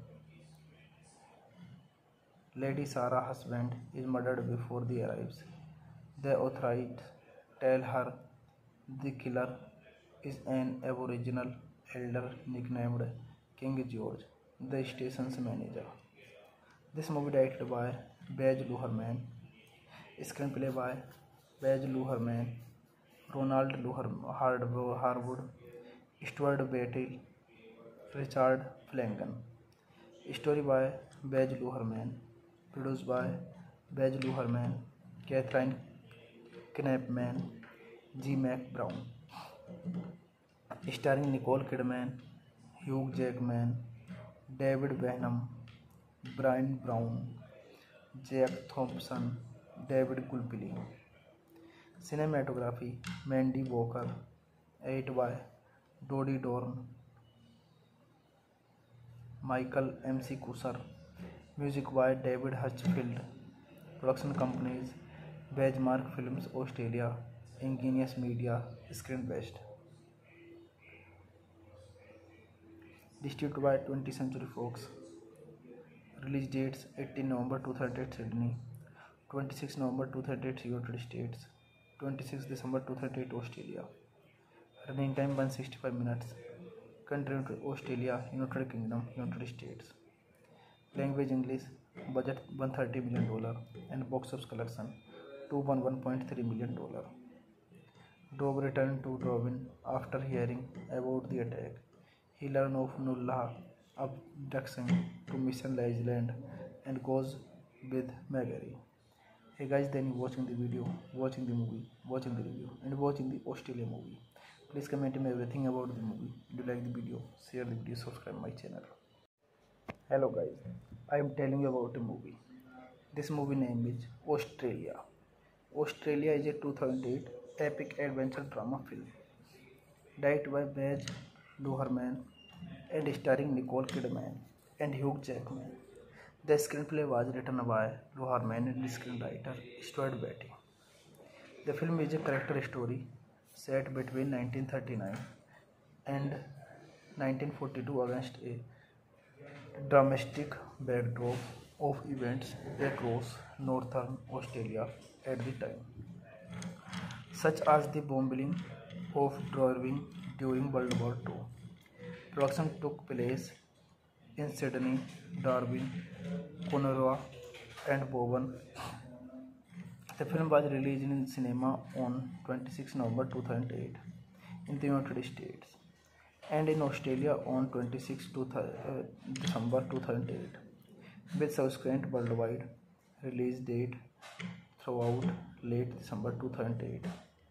Lady Sarah's husband is murdered before he arrives. The authorities tell her the killer is an Aboriginal elder nicknamed King George, the station's manager. This movie directed by Baz Luhrmann, screenplay by Baz Luhrmann, Ronald Harwood, Stuart Beatty, Richard Flanagan. Story by Baz Luhrmann, produced by Baz Luhrmann, Catherine Knappman, G. Mac Brown. Starring Nicole Kidman, Hugh Jackman, David Benham, Brian Brown, Jack Thompson, David Gulpilly. Cinematography Mandy Walker, edited by Dodie Dorn, Michael M.C. Kusser. Music by David Hutchfield. Production companies Benchmark Films Australia, Ingenious Media, Screen West. Distributed by 20th Century Fox. Release dates 18 November 2008 Sydney, 26 November 2008 United States, 26 December 2008 Australia. Running time 165 minutes. Country Australia, United Kingdom, United States. Language English. Budget $130 million and box office collection $211.3 million. Dove returned to Darwin after hearing about the attack. He learns of Nullah's abduction to Mission Island and goes with Maggie. Hey guys, then watching the video, watching the movie, watching the review, and watching the Australia movie. Please comment me everything about the movie. Do you like the video? Share the video, subscribe my channel. Hello guys, I am telling you about a movie. This movie name is Australia. Australia is a 2008 epic adventure drama film directed by Baz Luhrmann and starring Nicole Kidman and Hugh Jackman. The screenplay was written by Luhrmann and the screenwriter Stuart Beatty. The film is a character story set between 1939 and 1942 against a dramatic backdrop of events across northern Australia at the time, such as the bombing of Darwin during World War II. Production took place in Sydney, Darwin, Conaroa, and Bowen. The film was released in cinema on 26 November 2008 in the United States and in Australia on 26 December 2008, with subsequent worldwide release date throughout late December 2008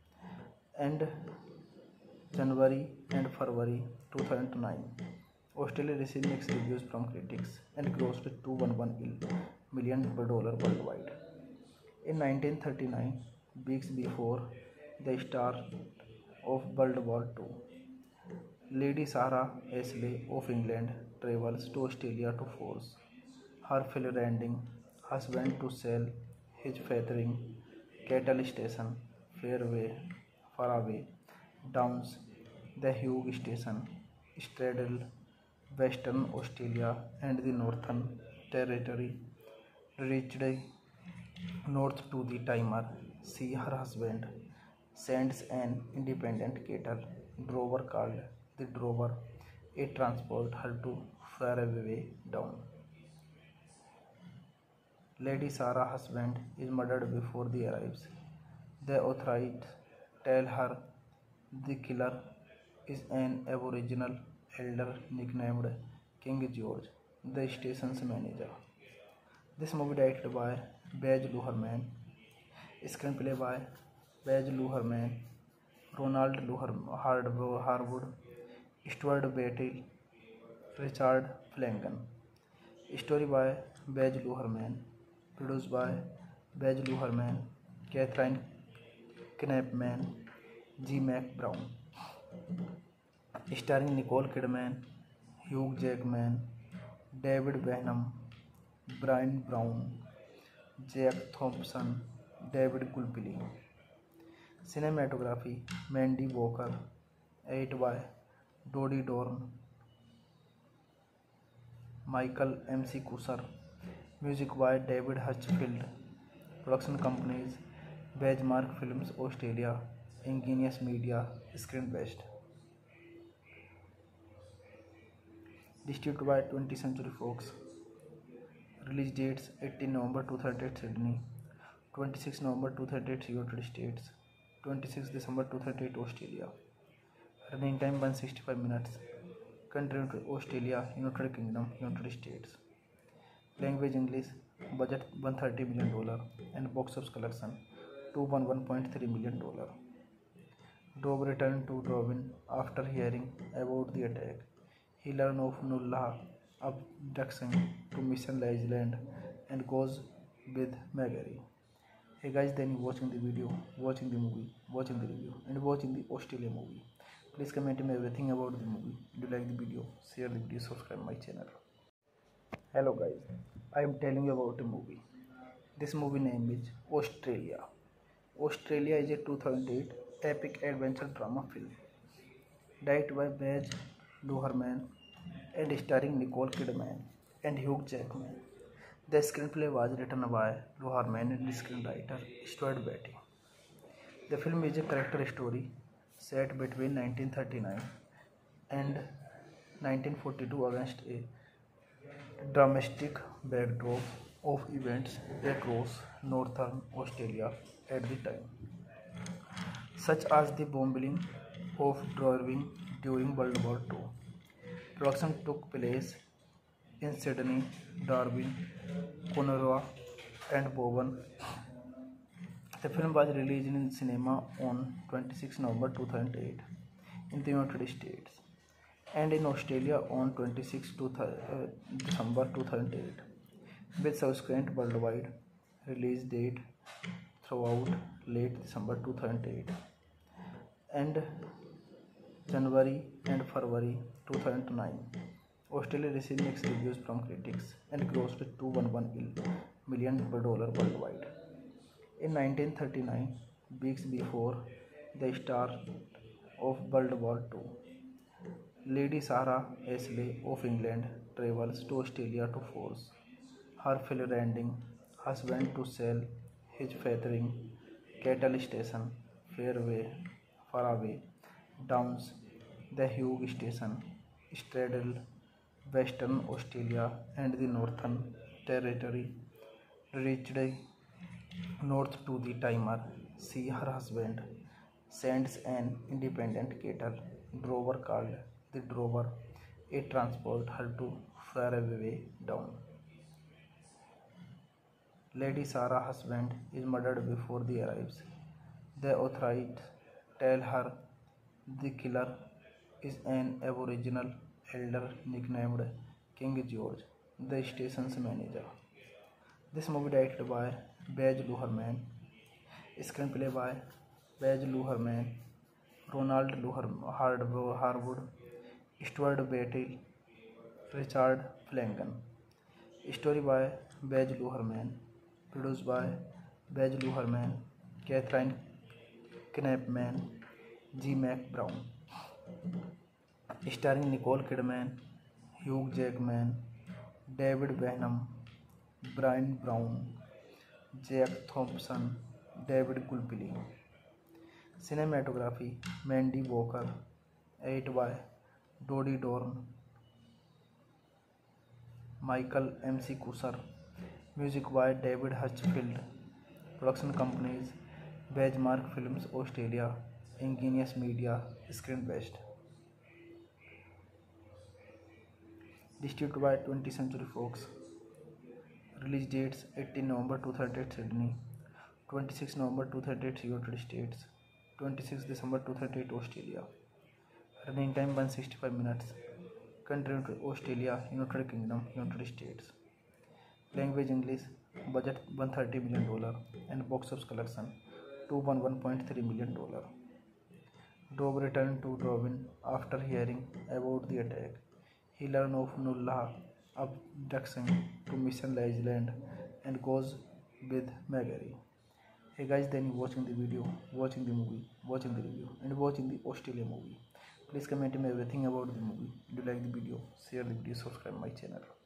and January and February 2009. Australia received mixed reviews from critics and grossed $211 million worldwide. In 1939, weeks before the start of World War II, Lady Sarah Ashley of England travels to Australia to force her Finlanding husband to sell his fathering cattle station far away Downs. The Hugh station straddle Western Australia and the Northern Territory. Reached north to the timer, see her husband sends an independent cattle drover called the drover. It transport her to faraway down. Lady Sarah's husband is murdered before they arrives. The authorities tell her the killer is an Aboriginal elder nicknamed King George, the station's manager. This movie directed by Baz Luhrmann, screenplay by Baz Luhrmann, Ronald Harwood, Stuart Battle, Richard Flanagan. Story by Baz Luhrmann, produced by Baz Luhrmann, Catherine Knappman, G. Mac Brown. Starring Nicole Kidman, Hugh Jackman, David Benham, Brian Brown, Jack Thompson, David Gulpilly. Cinematography Mandy Walker, 8 by Dodie Dorn, Michael M.C. Kusser. Music by David Hutchfield. Production companies Benchmark Films Australia, Ingenious Media, Screen West. Distributed by 20th Century Fox. Release dates 18 November 2008 Sydney, 26 November 2008 United States, 26 December 2008 Australia. Running time 165 minutes. Country Australia, United Kingdom, United States. Language English. Budget $130 million and box office collection $211.3 million. Dove returned to Darwin after hearing about the attack. He learns of Nullah's abduction to Mission Island and goes with Magari. Hey guys, then you watching the video, watching the movie, watching the review, and watching the Australia movie. Please comment me everything about the movie. Do you like the video? Share the video, subscribe my channel. Hello guys, I am telling you about a movie. This movie name is Australia. Australia is a 2008 epic adventure drama film directed by Baz Luhrmann and starring Nicole Kidman and Hugh Jackman. The screenplay was written by Luhrmann and screenwriter Stuart Batty. The film is a character story set between 1939 and 1942 against a dramatic backdrop of events across northern Australia at the time, such as the bombing of Darwin during World War II. Production took place in Sydney, Darwin, Conaroa, and Bowen. The film was released in cinema on 26 November 2008 in the United States and in Australia on 26 December 2008, with subsequent worldwide release date throughout late December 2008 and January and February 2009. Australia received mixed reviews from critics and grossed $211 million worldwide. In 1939, weeks before the start of World War II, Lady Sarah Ashley of England travels to Australia to force her philandering husband to sell his fathering cattle station Faraway Downs. The Hugh station straddle Western Australia and the Northern Territory. Reached north to the timer, see her husband sends an independent cattle drover called the drover. It transport her to faraway down. Lady Sarah's husband is murdered before they arrives. The authorities tell her the killer is an Aboriginal elder nicknamed King George, the station's manager. This movie directed by Baz Luhrmann, screenplay by Baz Luhrmann, Ronald Harwood, Stuart Battle, Richard Flanagan. Story by Baz Luhrmann, produced by Baz Luhrmann, Catherine Knappman, G. Mac Brown. starring Nicole Kidman, Hugh Jackman, David Benham, Brian Brown, Jack Thompson, David Gulpilly. Cinematography Mandy Walker, 8 by Dodie Dorn, Michael MC Kusser. Music by David Hutchfield. Production companies Benchmark Films Australia, Ingenious Media, Screen Best. Distributed by 20th Century Fox. Release dates 18 November 2008 Sydney, 26 November 2008 United States, 26 December 2008 Australia. Running time 165 minutes. Country Australia, United Kingdom, United States. Language English. Budget $130 million and box office collection $211.3 million. Dove returned to Darwin after hearing about the attack. He learns of Nullah's abduction to Mission Island and goes with Magari. Hey guys, then watching the video, watching the movie, watching the review, and watching the Australia movie. Please comment me everything about the movie. Do you like the video? Share the video, subscribe my channel.